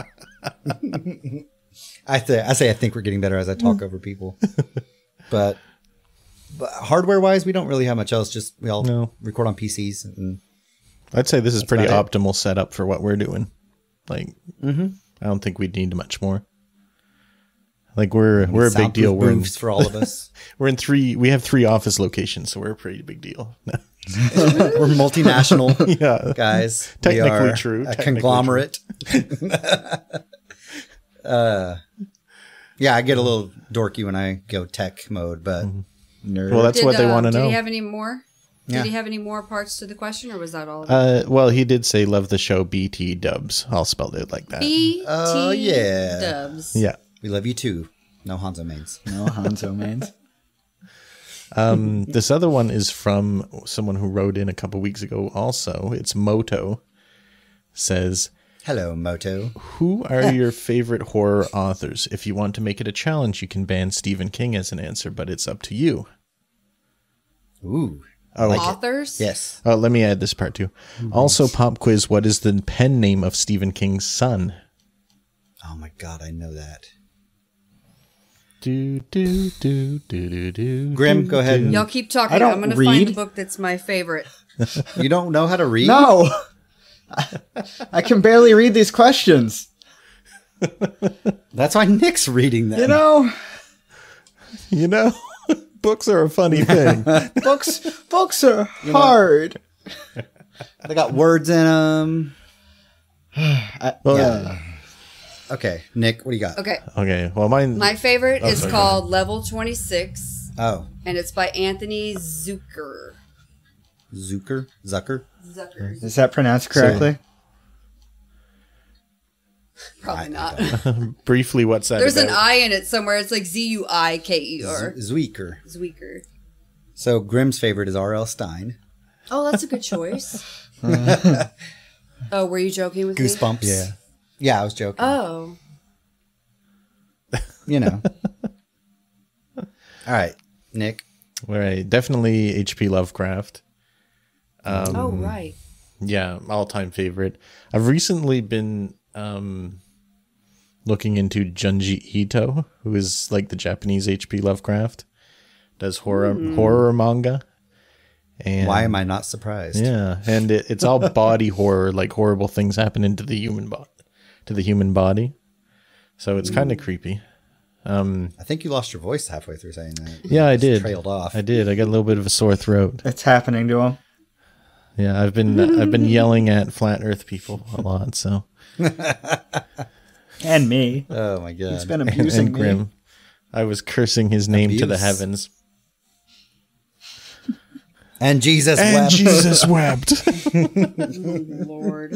I say I say I think we're getting better as I talk over people. But, but hardware wise, we don't really have much else. Just we all No. record on P Cs. And I'd say this is pretty about optimal setup for what we're doing. Like, Mm-hmm. I don't think we'd need much more. Like we're we're a big deal. soundproof We're in, booths for all of us. we're in three. We have three office locations, so we're a pretty big deal. We're multinational Yeah, guys. We Technically are true, A technically conglomerate. uh, yeah, I get a little dorky when I go tech mode, but Nerd. well, that's Did, what they uh, want to Did know. he have any more? Yeah. Did he have any more parts to the question, or was that all? Uh, well, he did say love the show B T dubs. I'll spell it like that. B T Oh, yeah. Dubs. Yeah. we love you too. No Hanzo mains. No Hanzo mains. Um, this other one is from someone who wrote in a couple weeks ago also. It's Moto. Says, Hello, Moto. who are your favorite horror authors? If you want to make it a challenge, you can ban Stephen King as an answer, but it's up to you. Ooh. Oh, Like it. Authors? Yes. oh let me add this part too. Also, pop quiz, what is the pen name of Stephen King's son? Oh my God, I know that. Do, do, do, do, do, do. Grim, do, go ahead do. and- Y'all keep talking. I don't I'm going to read. find the book that's my favorite. You don't know how to read? No! I can barely read these questions. That's why Nick's reading them. You know, You know, books are a funny thing. books books are hard. They got words in them. I, Well, Yeah. Okay, Nick, what do you got? Okay. Okay, well, mine. My favorite Oh, is sorry, called Level twenty-six, Oh, and it's by Anthony Zucker. Zucker? Zucker? Zucker. is that pronounced correctly? Probably I- not. Briefly, what's that There's an about? I in it somewhere. It's like Z U I K E R. Z- Zuiker. Zweeker. So Grimm's favorite is R L. Stein. Oh, that's a good choice. Oh, were you joking with me? Goosebumps. Yeah. Yeah, I was joking. Oh. You know. All right, Nick. Right, definitely H P Lovecraft. Um, Oh, right. Yeah, all-time favorite. I've recently been um, looking into Junji Ito, who is like the Japanese H P Lovecraft. Does horror horror manga. And Why am I not surprised? Yeah, and it, it's all body horror, like horrible things happen into the human body, to the human body. So it's kind of creepy. Um, I think you lost your voice halfway through saying that. yeah, I Just did. Trailed off. I did. I got a little bit of a sore throat. It's happening to him. Yeah, I've been I've been yelling at flat Earth people a lot. So And me. Oh my god. It's been and, abusing and me. Grim, I was cursing his name to the Abuse. heavens. And Jesus And wept. Jesus wept. Lord.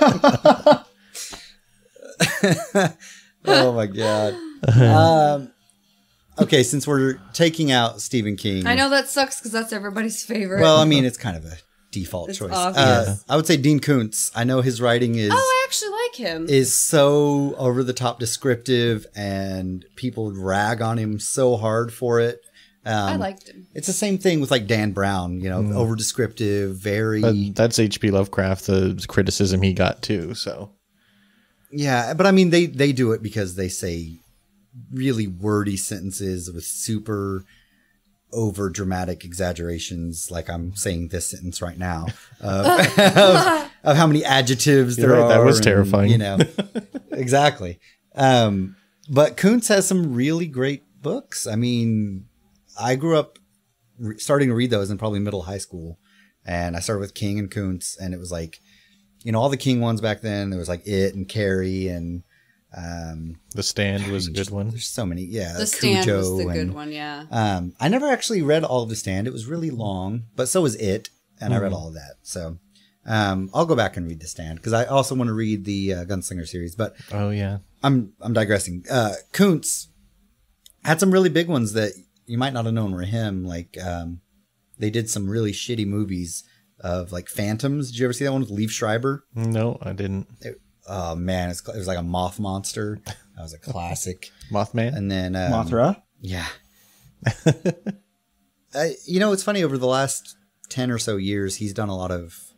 Oh my god. Um, okay, since we're taking out Stephen King. I know that sucks because that's everybody's favorite. Well, I mean, it's kind of a default It's choice. obvious. Uh, I would say Dean Koontz. I know his writing is oh, I actually like him. is so over the top descriptive, and people rag on him so hard for it. Um, I liked him. It's the same thing with like Dan Brown. You know, over descriptive, very. But that's H P Lovecraft, the criticism he got too. So Yeah, but I mean, they they do it because they say really wordy sentences with super over dramatic exaggerations, like I'm saying this sentence right now, of, of, of how many adjectives You're there right, are. that was and, terrifying. You know, exactly. Um, but Koontz has some really great books. I mean, I grew up re- starting to read those in probably middle high school. And I started with King and Kuntz, and it was like, you know, all the King ones back then. There was like It and Carrie and um, The Stand was a good just, one. There's so many. Yeah, The Stand Cujo was the and, good one. Yeah. Um, I never actually read all of The Stand. It was really long, but so was It, and mm. I read all of that. So um, I'll go back and read The Stand because I also want to read the uh, Gunslinger series. But oh yeah, I'm I'm digressing. Uh, Kuntz had some really big ones that you might not have known were him. Like um, they did some really shitty movies of like Phantoms. Did you ever see that one with Liev Schreiber? No, I didn't. It, oh man, it's, it was like a moth monster. That was a classic. Mothman? And then um, Mothra? Yeah. uh, you know, it's funny, over the last ten or so years, he's done a lot of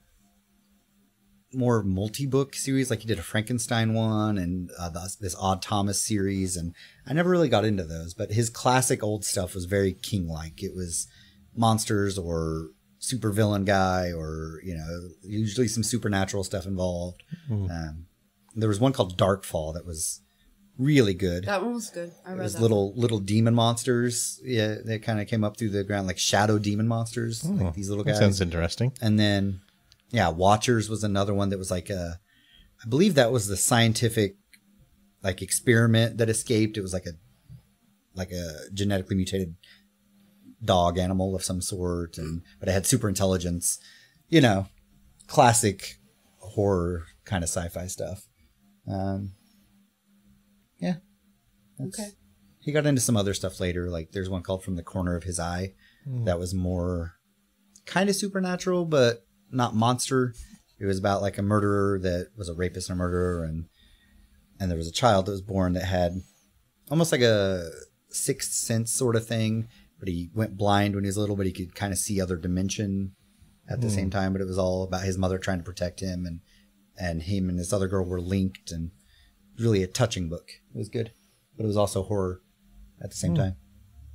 more multi-book series. Like he did a Frankenstein one and uh, this, this Odd Thomas series. And I never really got into those, but his classic old stuff was very King-like. It was monsters or super villain guy, or, you know, usually some supernatural stuff involved. Mm. Um, there was one called Darkfall that was really good. That one was good. I read it was that little one. little demon monsters. Yeah, they kind of came up through the ground, like shadow demon monsters, oh, like these little guys. That sounds interesting. And then, yeah, Watchers was another one that was like a, I believe that was the scientific like experiment that escaped. It was like a like a genetically mutated dog animal of some sort, and but it had super intelligence, you know, classic horror kind of sci-fi stuff. Um, yeah. Okay. He got into some other stuff later. Like there's one called From the Corner of His Eye mm. that was more kind of supernatural, but not monster. It was about like a murderer that was a rapist and a murderer, and and there was a child that was born that had almost like a sixth sense sort of thing. But he went blind when he was little, but he could kind of see other dimension at the mm. same time. But it was all about his mother trying to protect him, and and him and this other girl were linked, and it was really a touching book. It was good, but it was also horror at the same mm. time.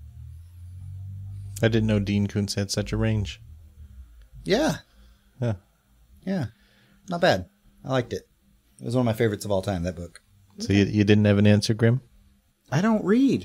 I didn't know Dean Koontz had such a range. Yeah. Yeah. Yeah. Not bad. I liked it. It was one of my favorites of all time, that book. So you, you didn't have an answer, Grim? I don't read.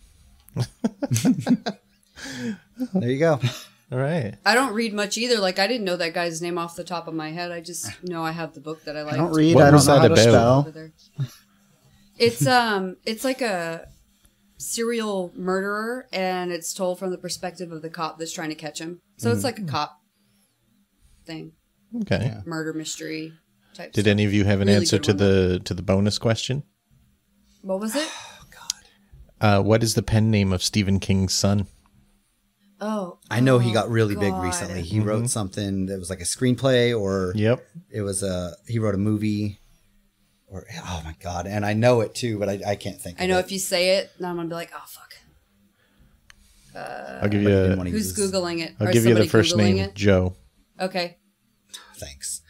There you go. All right. I don't read much either. Like, I didn't know that guy's name off the top of my head. I just know I have the book that I like. I don't read. What I don't was know that how to about? spell. It's um, it's like a serial murderer, and it's told from the perspective of the cop that's trying to catch him. So mm. it's like a cop thing. Okay. Yeah. Murder mystery type. Did stuff. any of you have an Really answer good to one, the though. to the bonus question? What was it? Uh, what is the pen name of Stephen King's son? Oh, I know oh, he got really big God. recently. He Mm-hmm. wrote something that was like a screenplay, or Yep. it was a he wrote a movie, or oh my God, and I know it too, but I, I can't think. I of know it. if you say it, then I'm gonna be like, oh fuck. I'll give you. But he A, didn't want to Who's use- googling it? I'll Or give you the somebody first Googling name, it? Joe. Okay. Thanks.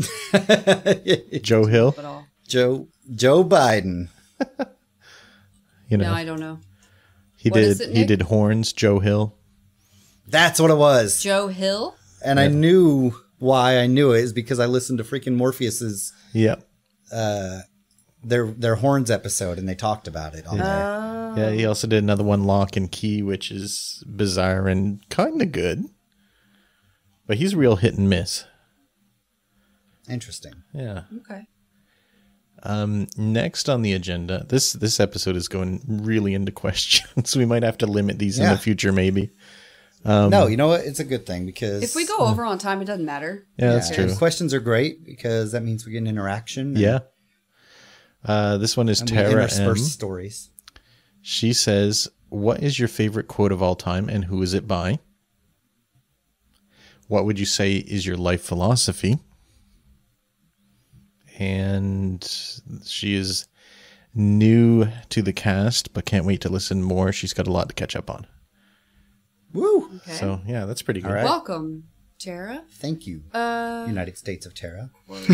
Joe Hill. But all. Joe Joe Biden. You know, No, I don't know. he What did. is it, he Nick? did Horns. Joe Hill. That's what it was. Joe Hill. And I knew why I knew it is because I listened to freaking Morpheus's Yep. uh their their horns episode, and they talked about it on there. Oh. Yeah. He also did another one, Lock and Key, which is bizarre and kind of good, but he's real hit and miss. Interesting. Yeah. Okay. Um, next on the agenda, this this episode is going really into questions. We might have to limit these in Yeah. the future, maybe. Um, No, you know what? It's a good thing because If we go over on time, it doesn't matter. Yeah, that's yeah, true. questions are great because that means we get an interaction. and- Yeah. Uh, this one is and we Tara M. intersperse stories. She says, "What is your favorite quote of all time, and who is it by? What would you say is your life philosophy?" And she is new to the cast, but can't wait to listen more. She's got a lot to catch up on. Woo! Okay. So, yeah, that's pretty good. All right. Welcome, Tara. Thank you, Uh, United States of Terra.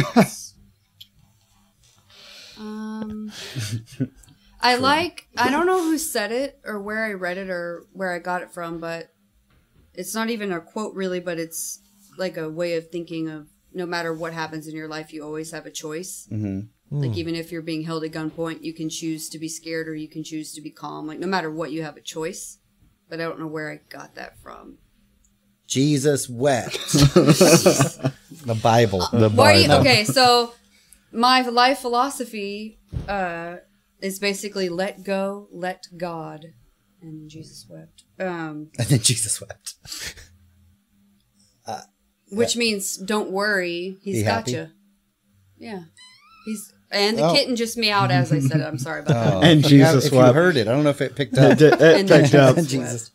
um, I like. I don't know who said it or where I read it or where I got it from, but it's not even a quote really, but it's like a way of thinking of no matter what happens in your life, you always have a choice. Mm-hmm. Like even if you're being held at gunpoint, you can choose to be scared or you can choose to be calm. Like no matter what, you have a choice. but I don't know where I got that from. Jesus wept. The Bible. The Why are you, Bible. okay, so my life philosophy uh, is basically let go, let God, and Jesus wept. Um, And then Jesus wept. which means don't worry, he's Be got happy. you. Yeah, he's and the Oh. kitten just meowed as I said it. I'm sorry about that. And Yeah, Jesus if you wept. heard it, I don't know if it picked up. It, it And then picked up. Jesus Jesus.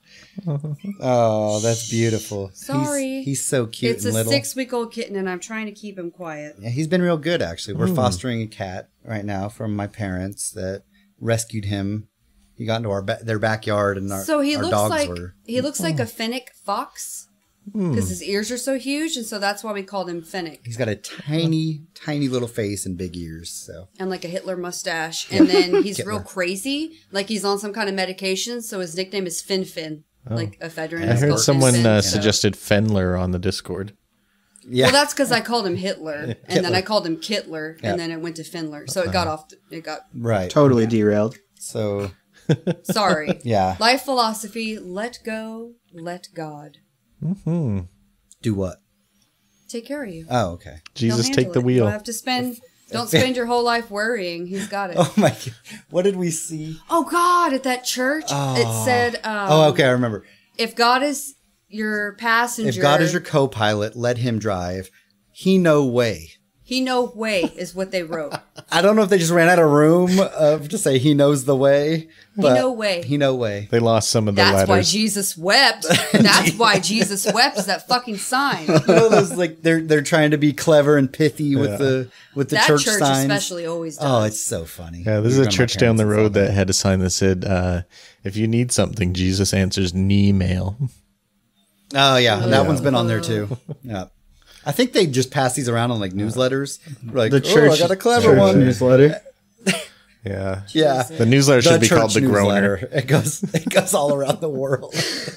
Oh, that's beautiful. Sorry. He's, he's so cute It's and a little. six-week-old kitten, and I'm trying to keep him quiet. Yeah, he's been real good, actually. We're fostering a cat right now from my parents that rescued him. He got into our ba- their backyard, and our, So he our looks dogs like were. he looks like a fennec fox Hmm. because his ears are so huge, and so that's why we called him Fennec. He's got a tiny, tiny little face and big ears. So And like a Hitler mustache, and then he's Hitler. real crazy, like he's on some kind of medication. So his nickname is Fin Fin, like ephedrine. I is heard called someone Fin Fin, uh, so- suggested Fenler on the Discord. yeah, Well, that's because I called him Hitler, and then Hitler. I called him Kittler, Yeah. and then it went to Finler. So it got off. It got right. Totally derailed. So sorry. yeah, Life philosophy: let go, let God Hmm. do what? take care of you. Oh, okay. Jesus, He'll take handle the it. You wheel. don't have to spend. Don't spend your whole life worrying. He's got it. Oh my God, what did we see? Oh God! At that church, it said, um, Oh, okay, I remember. if God is your passenger, If God is your co-pilot, let him drive. He no way. he no way is what they wrote. I don't know if they just ran out of room of to say he knows the way. But no way. He no way. They lost some of the That's why letters. Jesus wept. That's why Jesus wept. Is that fucking sign? You know those like they're they're trying to be clever and pithy with Yeah. the with the That church, church, signs. especially always does. Oh, it's so funny. Yeah, there's We a run my church down the parents' road and that had a sign that said, uh, if you need something, Jesus answers knee mail. Oh yeah, Yeah. that one's been on there too. Yeah. I think they just pass these around on like newsletters. Like, The oh, church, I got a clever church one. newsletter. Yeah. Yeah. The newsletter should be called The Groaner. newsletter. It goes it goes all around the world.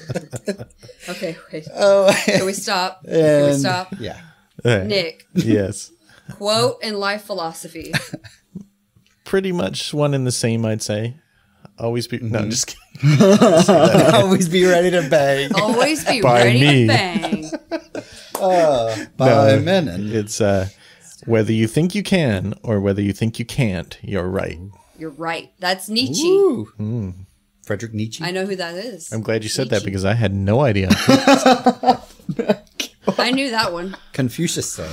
Okay, wait. Oh, Can we stop? Can we and- stop? Yeah. Hey. Nick, Yes. quote and life philosophy. Pretty much one and the same, I'd say. Always be. Mm-hmm. No, I'm just kidding. Always be ready to bang. Always be By ready me. to bang. Uh, by No, men. It's uh, whether you think you can or whether you think you can't, you're right. You're right. That's Nietzsche. Ooh. Frederick Nietzsche. I know who that is. I'm glad you said that Nietzsche. because I had no idea. I knew that one. Confucius say.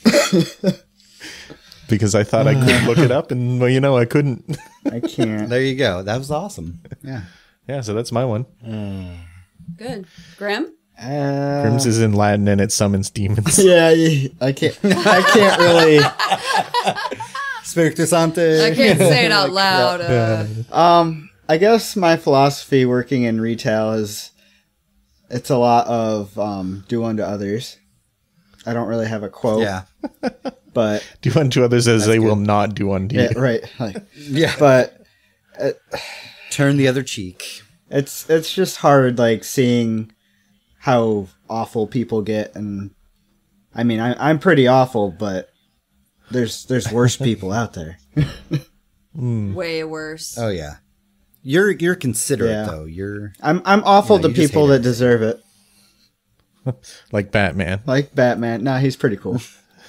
because I thought I could look it up, and well, you know, I couldn't. I can't. There you go. That was awesome. Yeah. Yeah, so that's my one. Good. Grim? Uh, Grimm's is in Latin and it summons demons. yeah, yeah, I can't. I can't really. Spiritu Sancte. I can't say it out loud. Uh, Um, I guess my philosophy working in retail is it's a lot of um, do unto others. I don't really have a quote, Yeah. but Do unto others as they good. will not do unto you. yeah, right. Like, Yeah. but Turn the other cheek. it's it's just hard, like seeing how awful people get, and I mean, I, I'm pretty awful, but there's there's worse people out there. way worse. Oh yeah. You're you're considerate Yeah. though. You're I'm I'm awful You know, to you just people hate that deserve it, Like Batman. like Batman. Nah, he's pretty cool.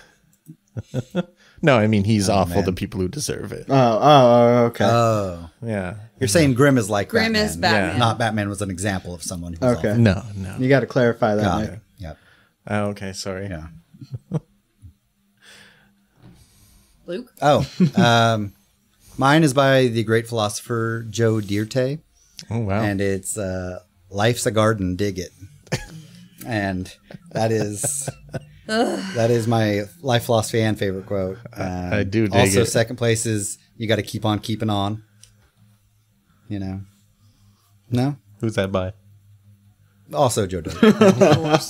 No, I mean, he's Oh, awful man. to people who deserve it. Oh, oh, oh, okay. oh. Yeah. You're saying Grimm is like Grim Batman. is Batman. Not Batman was an example of someone who's Okay. awful. No, no. You got to clarify that. Got Nick. it. Yep. Oh, okay, sorry. Yeah. Luke? Oh. Um mine is by the great philosopher Joe Dierte. Oh, wow. And it's uh, "Life's a garden, dig it," and that is that is my life philosophy and favorite quote. Um, I do dig also, it. second place is "You got to keep on keeping on." You know, no. Who's that by? Also, Joe Dierte.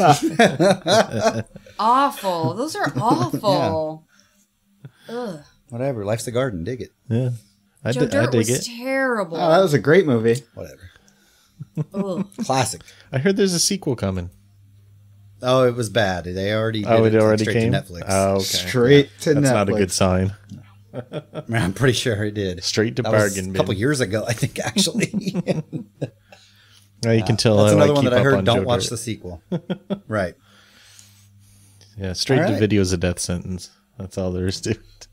Awful. Those are awful. Ugh. Whatever. Life's a garden, dig it. Yeah. I, Joe d- I Dirt dig was it. terrible. Oh, that was a great movie. Whatever. Ugh. Classic. I heard there's a sequel coming. Oh, it was bad. They already did Oh, it it already straight came? to Netflix. Oh, okay. Straight to That's Netflix. not a good sign. I'm pretty sure it did. Straight to That was bargain a couple bin. years ago, I think, actually. Now you can tell That's how another I one keep that I up heard. on Don't Joe watch Dirt. the sequel. Right. Yeah, straight All to right. video is a death sentence. That's all there is to it.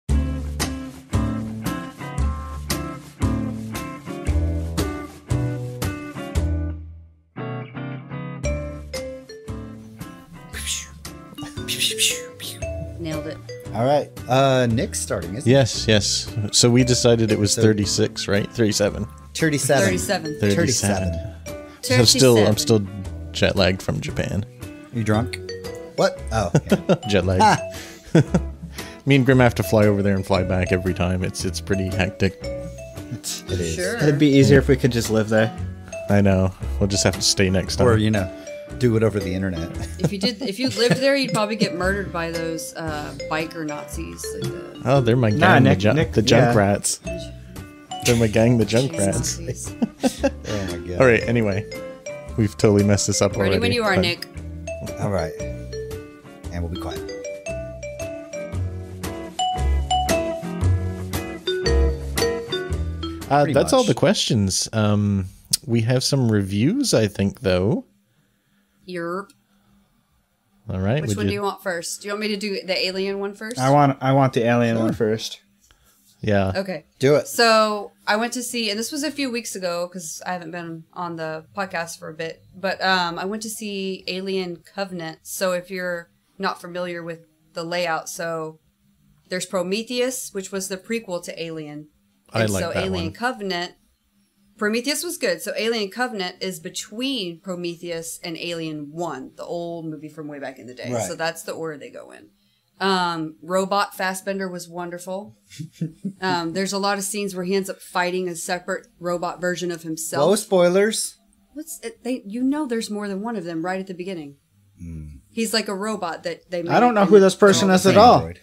Nailed it. All right. Uh, Nick's starting, isn't Yes, yes. So we decided it was So- thirty-six, right? thirty-seven. it? thirty-seven. thirty-seven. thirty-seven. thirty-seven. So still, I'm thirty-seven. still jet lagged from Japan. You drunk? What? Oh, yeah. Jet lagged. Me and Grim have to fly over there and fly back every time. It's it's pretty hectic. it is. Sure. It'd be easier if we could just live there. I know. We'll just have to stay next time. Or, you know, do it over the internet. If you did, if you lived there, you'd probably get murdered by those uh, biker Nazis. Like the Oh, they're my gang, Nah, the, Nick- junk, Nick- the yeah. junk rats. They're my gang, the junk rats. Nazis. Oh, my God. All right, anyway. We've totally messed this up already. Ready when you are, but- Nick. All right. And we'll be quiet. Uh, Pretty that's all much. the questions. Um, we have some reviews, I think, though. Yerp. All right. Which would one do you want first? Do you want me to do the alien one first? I want I want the alien one first. Yeah. Okay. Do it. So I went to see, and this was a few weeks ago because I haven't been on the podcast for a bit, but um, I went to see Alien Covenant. So if you're not familiar with the layout, so there's Prometheus, which was the prequel to Alien. I And like so that Alien one. Covenant, Prometheus was good. So Alien Covenant is between Prometheus and Alien one, the old movie from way back in the day. Right. So that's the order they go in. Um, Robot Fassbender was wonderful. um, there's a lot of scenes where he ends up fighting a separate robot version of himself. No spoilers. What's it, they? You know, there's more than one of them right at the beginning. He's like a robot that they. Made I don't know and who this person they're all is the at same. all. Android.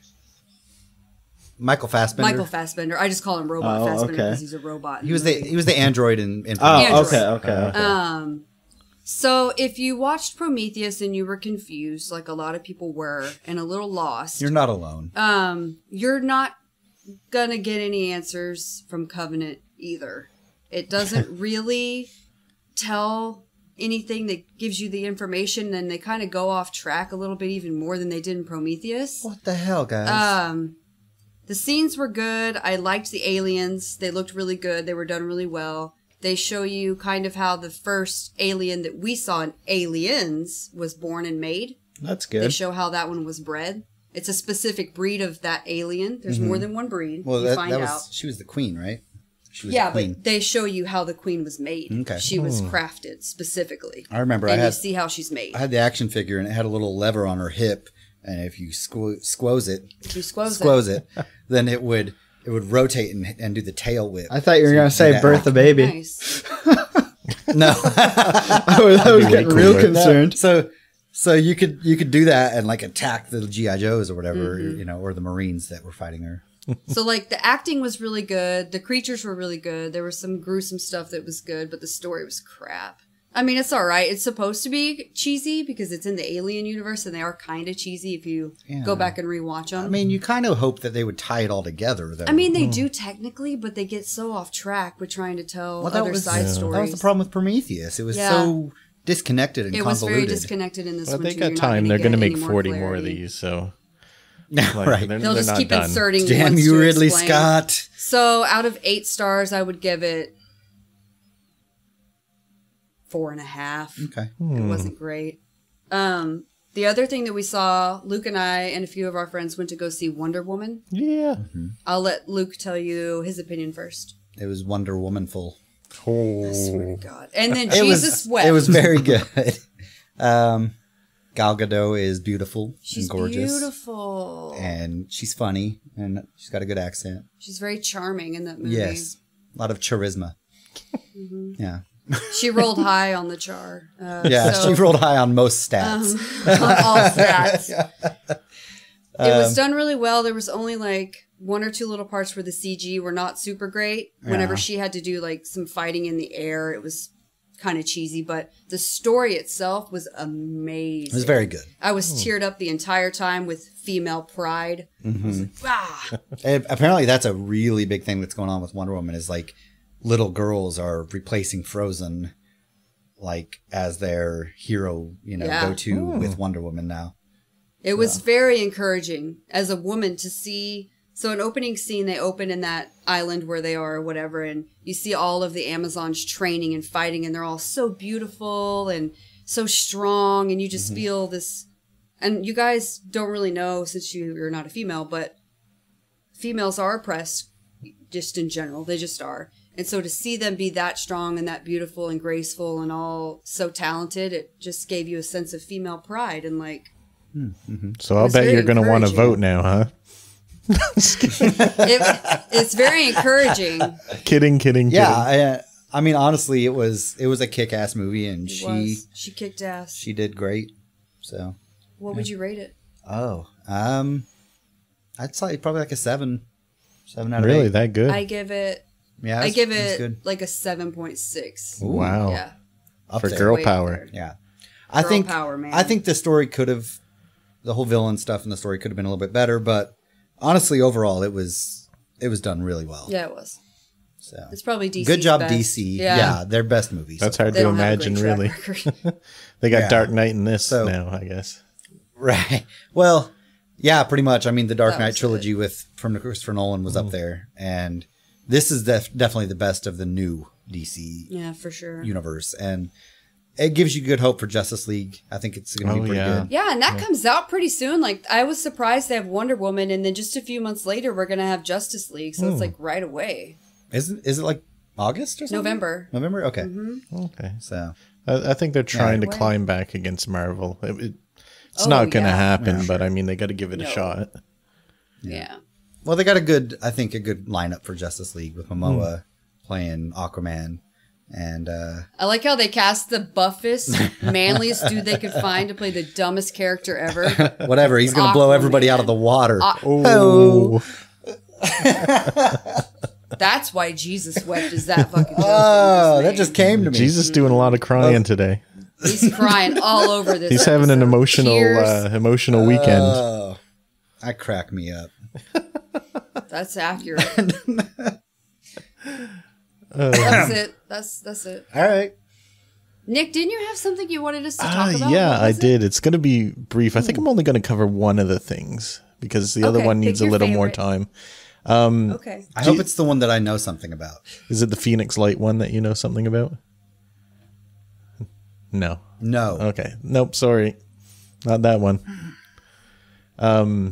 Michael Fassbender. Michael Fassbender. I just call him Robot Oh, Fassbender okay. because he's a robot. in He was the the movie. he was the android in. in Oh, Android. okay, okay, okay. Um, so if you watched Prometheus and you were confused, like a lot of people were, and a little lost, You're not alone. um, you're not gonna get any answers from Covenant either. It doesn't really tell anything that gives you the information, and they kind of go off track a little bit even more than they did in Prometheus. What the hell, guys? Um, the scenes were good. I liked the aliens. They looked really good. They were done really well. They show you kind of how the first alien that we saw in Aliens was born and made. That's They good. show how that one was bred. It's a specific breed of that alien. There's more than one breed. well, you that, find that was out. she was the queen, right? She was Yeah, the queen. but they show you how the queen was made. Okay. She was crafted specifically. I remember I and you had see how she's made. I had the action figure and it had a little lever on her hip, and if you squ- squoze it, If you squoze it. squoze it, then it would it would rotate and, and do the tail whip. I thought you were gonna say Yeah. birth a baby. Nice. No, I was, I was way getting real cooler. concerned. So so you could you could do that and like attack the G I Joes or whatever, Mm-hmm. you know, or the Marines that were fighting her. So, like, the acting was really good. The creatures were really good. There was some gruesome stuff that was good, but the story was crap. I mean, it's all right. It's supposed to be cheesy because it's in the Alien universe, and they are kind of cheesy if you Yeah. go back and rewatch them. I mean, you kind of hope that they would tie it all together, though. I mean, they do technically, but they get so off track with trying to tell Well, that other was side that stories. was the problem with Prometheus. It was Yeah. so disconnected and It was convoluted. very disconnected in this Well, one. they too. got You're not time. gonna They're going to get make any forty more of clarity. these, so. right. Like, They'll they're just not keep done. inserting. Damn ones you, to Ridley explain. Scott. So, out of eight stars, I would give it four and a half. Okay. It wasn't great. Um, the other thing that we saw, Luke and I and a few of our friends went to go see Wonder Woman. Yeah. I'll let Luke tell you his opinion first. It was Wonder Womanful. I swear Oh. to God. And then It Jesus was, wept. It was very good. um, Gal Gadot is beautiful She's and gorgeous. beautiful. And she's funny, and she's got a good accent. She's very charming in that movie. Yes. A lot of charisma. Mm-hmm. Yeah. She rolled high on the char. Uh, Yeah, so, she rolled high on most stats. um, on all stats. It was Um, done really well. There was only like one or two little parts where the C G were not super great. Whenever Yeah. she had to do like some fighting in the air, it was kind of cheesy, but the story itself was amazing. It was very good. I was teared up the entire time with female pride. I was like, ah. And apparently, that's a really big thing that's going on with Wonder Woman is like little girls are replacing Frozen like as their hero, you know, Yeah. go to with Wonder Woman now. It was very encouraging as a woman to see. So an opening scene, they open in that island where they are or whatever, and you see all of the Amazons training and fighting, and they're all so beautiful and so strong, and you just Mm-hmm. feel this. And you guys don't really know since you're not a female, but females are oppressed just in general. They just are. And so to see them be that strong and that beautiful and graceful and all so talented, it just gave you a sense of female pride and like, So I'll was bet very you're going to want to encouraging. vote now, huh? it, it's very encouraging. Kidding, kidding, Yeah, kidding. I, uh, I mean, honestly, it was it was a kick-ass movie, and It she was. She kicked ass. she did great. So, What would you rate it? oh, um, I'd say probably like a seven, seven out of Really, eight. that good? I give it. Yeah, I it's- give it's it good. like a seven point six. Wow. Yeah. Up For there. girl Way power. up there. Yeah, I Girl think power, man. I think the story could have, the whole villain stuff in the story could have been a little bit better, but honestly, overall, it was it was done really well. Yeah, it was. So It's probably D C's good job, best. D C. Yeah. Yeah. their best movies. That's hard They to don't have a imagine, great track really. record. They got Yeah. Dark Knight in this So- now, I guess. Right. Well, yeah, pretty much. I mean, the Dark That Knight was trilogy with from Christopher Nolan was up there, and this is def- definitely the best of the new D C Yeah, for sure. universe, and it gives you good hope for Justice League. I think it's going to Oh, be pretty yeah. good. Yeah, and that comes out pretty soon. Like, I was surprised they have Wonder Woman, and then just a few months later, we're going to have Justice League. So it's like right away. Is it, is it like August or something? November. November. Okay. Okay. So I, I think they're trying to Right. climb back against Marvel. It, it- it's Oh, not going to yeah. happen, Yeah, but I mean, they got to give it a No. shot. Yeah. well, they got a good, I think, a good lineup for Justice League with Momoa playing Aquaman, and uh, I like how they cast the buffest, manliest dude they could find to play the dumbest character ever. whatever. He's going to blow Aquaman. everybody out of the water. Oh, That's why Jesus wept is that fucking joke. Oh, that that you just just came to me. Jesus doing a lot of crying today. made. He's crying all over this. He's having an episode. emotional, Tears. uh, emotional weekend. Oh, that cracked me up. That's accurate. That's it. That's that's it. All right. Nick, didn't you have something you wanted us to Ah, talk about? yeah, What I was it? did. It's going to be brief. I think I'm only going to cover one of the things because the other Okay, one pick needs a your little more favorite. time. Okay. I hope it's the one that I know something about. Is it the Phoenix Light one that you know something about? No. No. Okay. Nope. Sorry. Not that one. Um,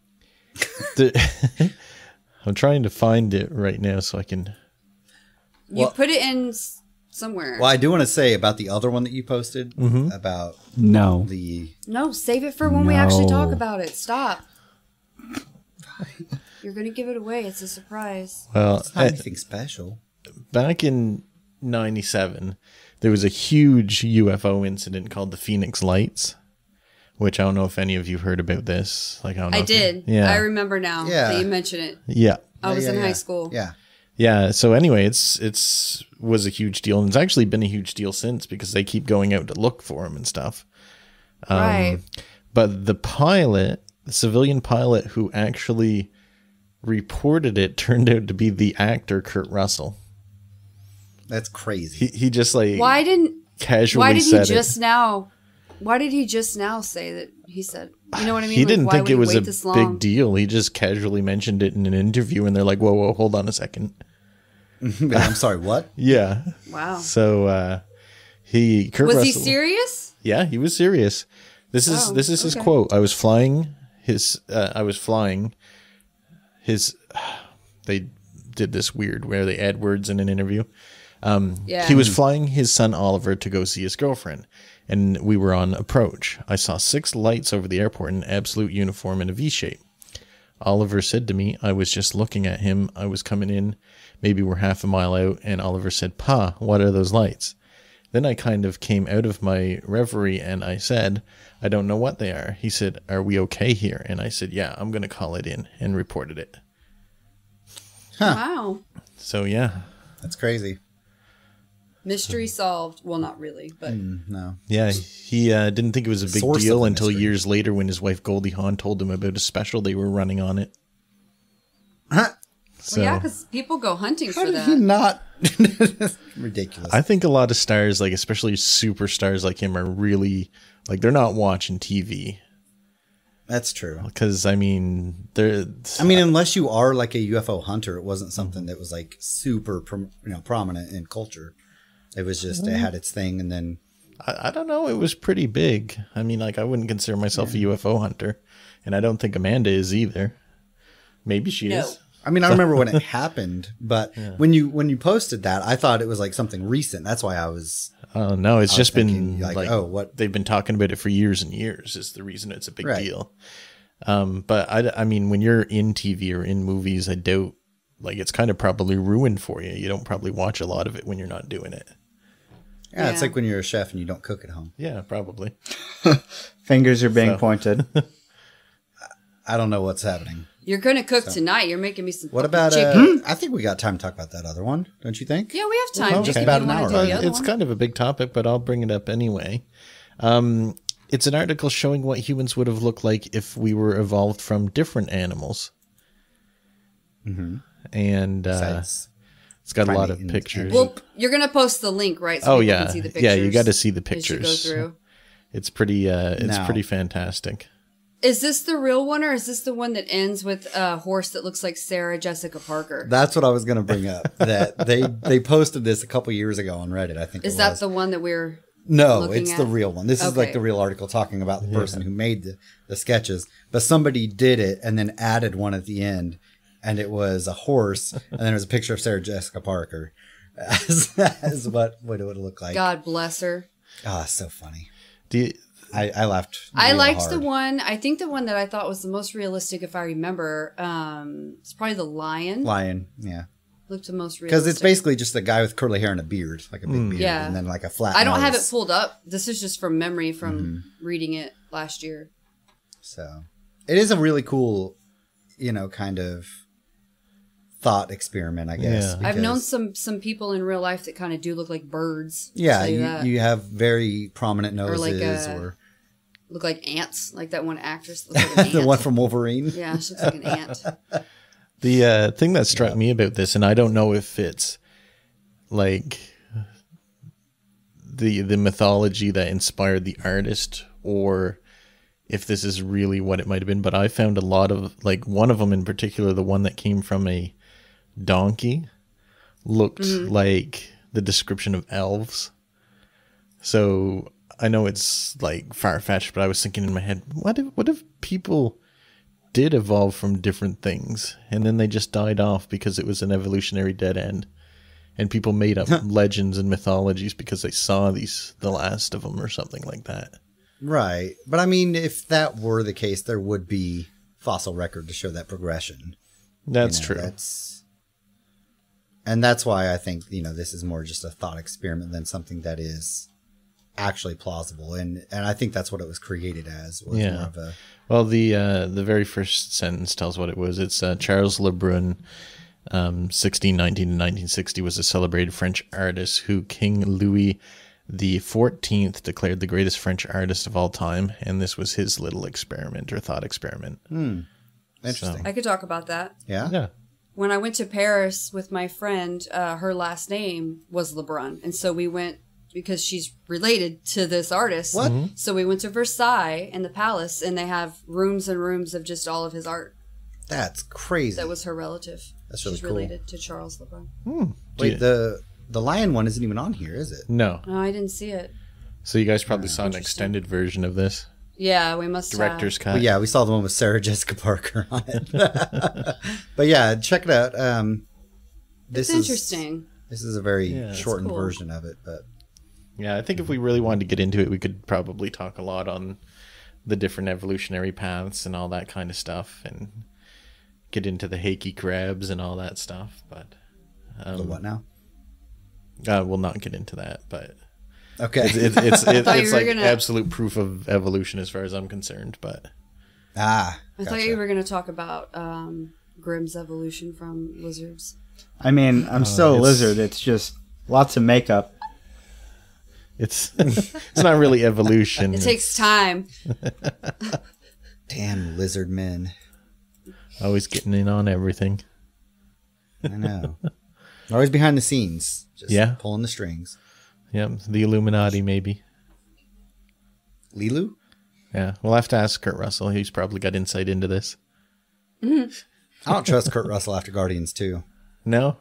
the, I'm trying to find it right now so I can. You Well- put it in s- somewhere. Well, I do want to say about the other one that you posted Mm-hmm. about No. the. No, save it for when we actually talk No. about it. Stop. You're going to give it away. It's a surprise. Well, It's not eh, anything special. back in ninety-seven, there was a huge U F O incident called the Phoenix Lights, which I don't know if any of you heard about this. Like I don't know. I if you- did. yeah. I remember now Yeah. that you mention it. yeah. I Yeah, was yeah, in yeah. high school. Yeah. Yeah. So anyway, it's it's was a huge deal, and it's actually been a huge deal since because they keep going out to look for him and stuff. right. But the pilot, the civilian pilot who actually reported it, turned out to be the actor Kurt Russell. That's crazy. He he just like Why didn't casually Why did he said just it. now Why did he just now say that he said, you know what I mean? He Like, didn't why think would it he was wait a this long? big deal. He just casually mentioned it in an interview, and they're like, "Whoa, whoa, hold on a second." I'm sorry, what? Yeah. Wow. So uh, he Kurt Was Russell, he serious? Yeah, he was serious. This is Oh, this is his okay. quote. I was flying his. Uh, I was flying his. They did this weird where they add words in an interview. Yeah. He was flying his son Oliver to go see his girlfriend, and we were on approach. I saw six lights over the airport in absolute uniform in a V shape. Oliver said to me, I was just looking at him. I was coming in. Maybe we're half a mile out, and Oliver said, Pa, what are those lights? Then I kind of came out of my reverie, and I said, I don't know what they are. He said, are we okay here? And I said, yeah, I'm going to call it in, and reported it. Wow. So, yeah. That's crazy. Mystery solved. Well, not really, but No. Yeah, he uh, didn't think it was a big Source of deal the until mystery. years later when his wife Goldie Hawn told him about a special they were running on it. So Well, yeah, because people go hunting How for did that. he not? Ridiculous. I think a lot of stars, like especially superstars like him, are really like they're not watching T V That's true. because I mean they're. I mean, unless you are like a U F O hunter, it wasn't something that was like super, prom- you know, prominent in culture. It was just it had its thing, and then I, I don't know. It was pretty big. I mean, like I wouldn't consider myself a U F O hunter, and I don't think Amanda is either. Maybe she No. is. I mean, I remember when it happened, but when you when you posted that, I thought it was like something recent. That's why I was. Oh no, it's I was just thinking, been like, like, oh, what- they've been talking about it for years and years. Is the reason it's a big Right. deal. Um, but I, I mean, when you're in T V or in movies, I doubt like it's kind of probably ruined for you. You don't probably watch a lot of it when you're not doing it. Yeah, it's Yeah. like when you're a chef and you don't cook at home. Yeah, probably. Fingers are being So. pointed. I don't know what's happening. You're going to cook tonight. You're making me some What fucking about? chicken. Uh, I think we got time to talk about that other one, don't you think? Yeah, we have time. Okay. Just About if an you wanna hour. do Well, the other It's one. kind of a big topic, but I'll bring it up anyway. Um, it's an article showing what humans would have looked like if we were evolved from different animals. Mm-hmm. And uh, Besides it's got a lot primate of and- pictures. Well, you're going to post the link, right? So Oh, people yeah. can see the pictures. Yeah, you got to see the as you go pictures. through. It's pretty. Uh, it's Now- pretty fantastic. Is this the real one, or is this the one that ends with a horse that looks like Sarah Jessica Parker? That's what I was going to bring up. That they they posted this a couple years ago on Reddit. I think Is it that was. the one that we're... No, looking it's at? the real one. This is like Okay. the real article talking about the person who made the, the sketches. But somebody did it and then added one at the end, and it was a horse, and then there was a picture of Sarah Jessica Parker as, as what, what it would look like. God bless her. Ah, so funny. Do you, I, I laughed. I real liked hard. the one, I think the one that I thought was the most realistic, if I remember, um, it's probably the lion. Lion, yeah. Looked the most realistic. Because it's basically just a guy with curly hair and a beard, like a big beard, Yeah. and then like a flat I don't have it nose. pulled up. This is just from memory from Mm-hmm. reading it last year. So it is a really cool, you know, kind of thought experiment, I guess. Yeah. I've known because- some some people in real life that kind of do look like birds. I'll Yeah, tell you, you, that. you have very prominent Or noses, like or, a- look like ants, like that one actress looks like an ant. the one from Wolverine. Yeah, she looks like an ant. the uh, thing that struck me about this, and I don't know if it's like the the mythology that inspired the artist, or if this is really what it might have been. But I found a lot of like one of them in particular, the one that came from a donkey, looked Mm-hmm. like the description of elves. So I know it's like far fetched, but I was thinking in my head, what if what if people did evolve from different things and then they just died off because it was an evolutionary dead end, and people made up legends and mythologies because they saw these the last of them or something like that. Right. But I mean, if that were the case, there would be fossil record to show that progression. That's You know, true. That's, and that's why I think, you know, this is more just a thought experiment than something that is actually plausible. And and I think that's what it was created as, was Yeah. more of a... Well, the uh, the very first sentence tells what it was. It's uh, Charles Le Brun, um, sixteen nineteen to nineteen sixty, was a celebrated French artist who King Louis the fourteenth declared the greatest French artist of all time, and this was his little experiment or thought experiment. Interesting. I could talk about that. Yeah? Yeah. When I went to Paris with my friend, uh, her last name was Lebrun. And so we went, because she's related to this artist. What? So we went to Versailles and the palace, and they have rooms and rooms of just all of his art. That's crazy. That was her relative. That's really She's cool. related to Charles Lebrun. Wait, Yeah. the the lion one isn't even on here, is it? No. No, I didn't see it. So you guys probably saw an Interesting. extended version of this. Yeah, we must Director's have. cut. But yeah, we saw the one with Sarah Jessica Parker on it. But yeah, check it out. Um, this It's is interesting. This is a very Yeah, it's shortened cool. version of it, but Yeah, I think if we really wanted to get into it, we could probably talk a lot on the different evolutionary paths and all that kind of stuff, and get into the Hakey crabs and all that stuff. But the um, what now? uh, we'll not get into that. But Okay. it's it's it's, it's, thought you it's were like gonna- absolute proof of evolution as far as I'm concerned. But ah, I gotcha. thought you were going to talk about um, Grimm's evolution from lizards. I mean, I'm still a it's- lizard. It's just lots of makeup. it's it's not really evolution. It takes time. Damn lizard men. Always getting in on everything. I know. They're always behind the scenes, just Yeah. pulling the strings. Yep, the Illuminati, maybe. Lilu? Yeah, we'll have to ask Kurt Russell. He's probably got insight into this. I don't trust Kurt Russell after Guardians two. No?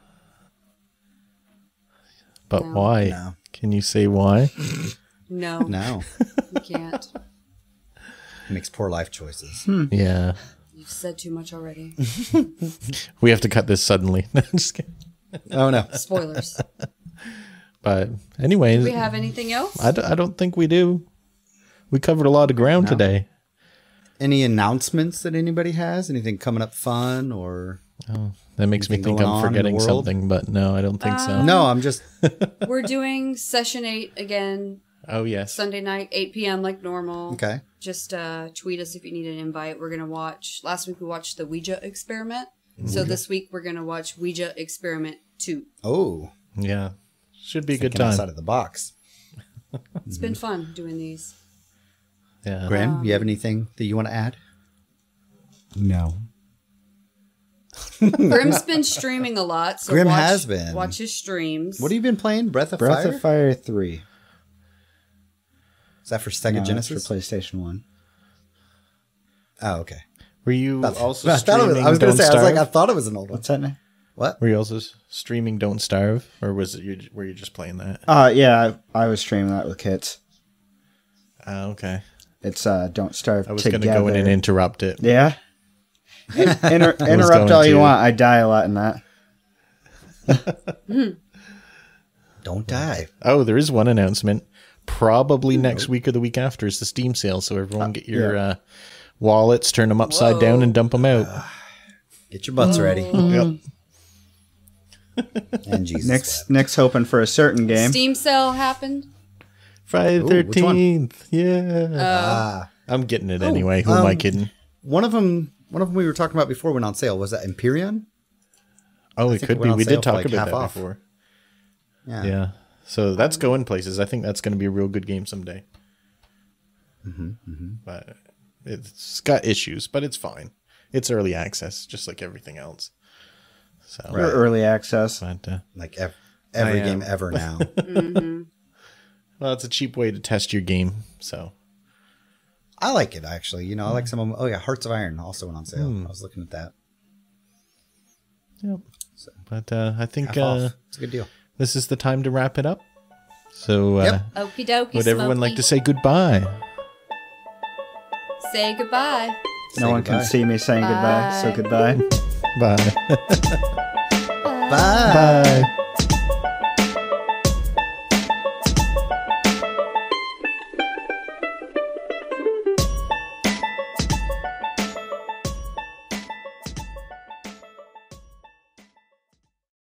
But No. why? No. Can you say why? No, No. you can't. He makes poor life choices. Yeah. You've said too much already. We have to cut this suddenly. No, I'm just kidding. Oh, no. Spoilers. But anyways, Do we have anything else? I, d- I don't think we do. We covered a lot of ground No. today. Any announcements that anybody has? Anything coming up fun or... Oh, that makes me Anything think going I'm on in the forgetting world? something, but no, I don't think so. No, I'm just... We're doing session eight again Oh, yes. Sunday night, eight p.m. like normal. Okay. Just uh, tweet us if you need an invite. We're going to watch... Last week we watched the Ouija Experiment. So this week we're going to watch Ouija Experiment two. Oh. Yeah. Should be a good Thinking outside time. of the box. It's been fun doing these. Yeah. Graham, you have anything that you want to add? No. Grim's been streaming a lot. So Grim watch, has been. Watch his streams. What have you been playing? Breath of Breath Fire? of Fire three. Is that for Sega No, that's Genesis? for PlayStation one. Oh, okay. Were you That's- also I thought it was, streaming I was going Don't to say, I was like, I Starve? thought it was an old one. What's that name? What? Were you also s- streaming Don't Starve? Or was it you, were you just playing that? Uh, yeah, I, I was streaming that with kids. Oh, okay. It's uh, Don't Starve I was Together. going to go in and interrupt it. Yeah. In- inter- interrupt going all you to. want. I die a lot in that. Don't die. Oh, there is one announcement. Probably next week or the week after is the Steam sale. So everyone get your yeah. uh, wallets, turn them upside Whoa. down, and dump them out. Get your butts ready. Yep. And Jesus. Nick's, wept. Nick's hoping for a certain game. Steam sale happened. Friday the Ooh, which one? thirteenth. Yeah. Ah. I'm getting it anyway. Who am I um, kidding? One of them, one of them we were talking about before went on sale. Was that Empyrean? Oh, it think could it went be. on We sale did for, talk like, about half that off. before. Yeah. Yeah. So that's going places. I think that's going to be a real good game someday. Mm-hmm, But it's got issues, but it's fine. It's early access, just like everything else. So, Right. Or early access. but uh, Like ev- every I game am. ever now. well, it's a cheap way to test your game. So I like it, actually. You know, I like some of them. Oh, yeah. Hearts of Iron also went on sale. Hmm. I was looking at that. Yep. But uh, I think Half uh, off. It's a good deal. this is the time to wrap it up. So uh, Yep. Okie dokie. would everyone Smokey. like to say goodbye? say goodbye? No Say one goodbye. can see me saying goodbye, so Bye. goodbye. Bye. Bye. Bye.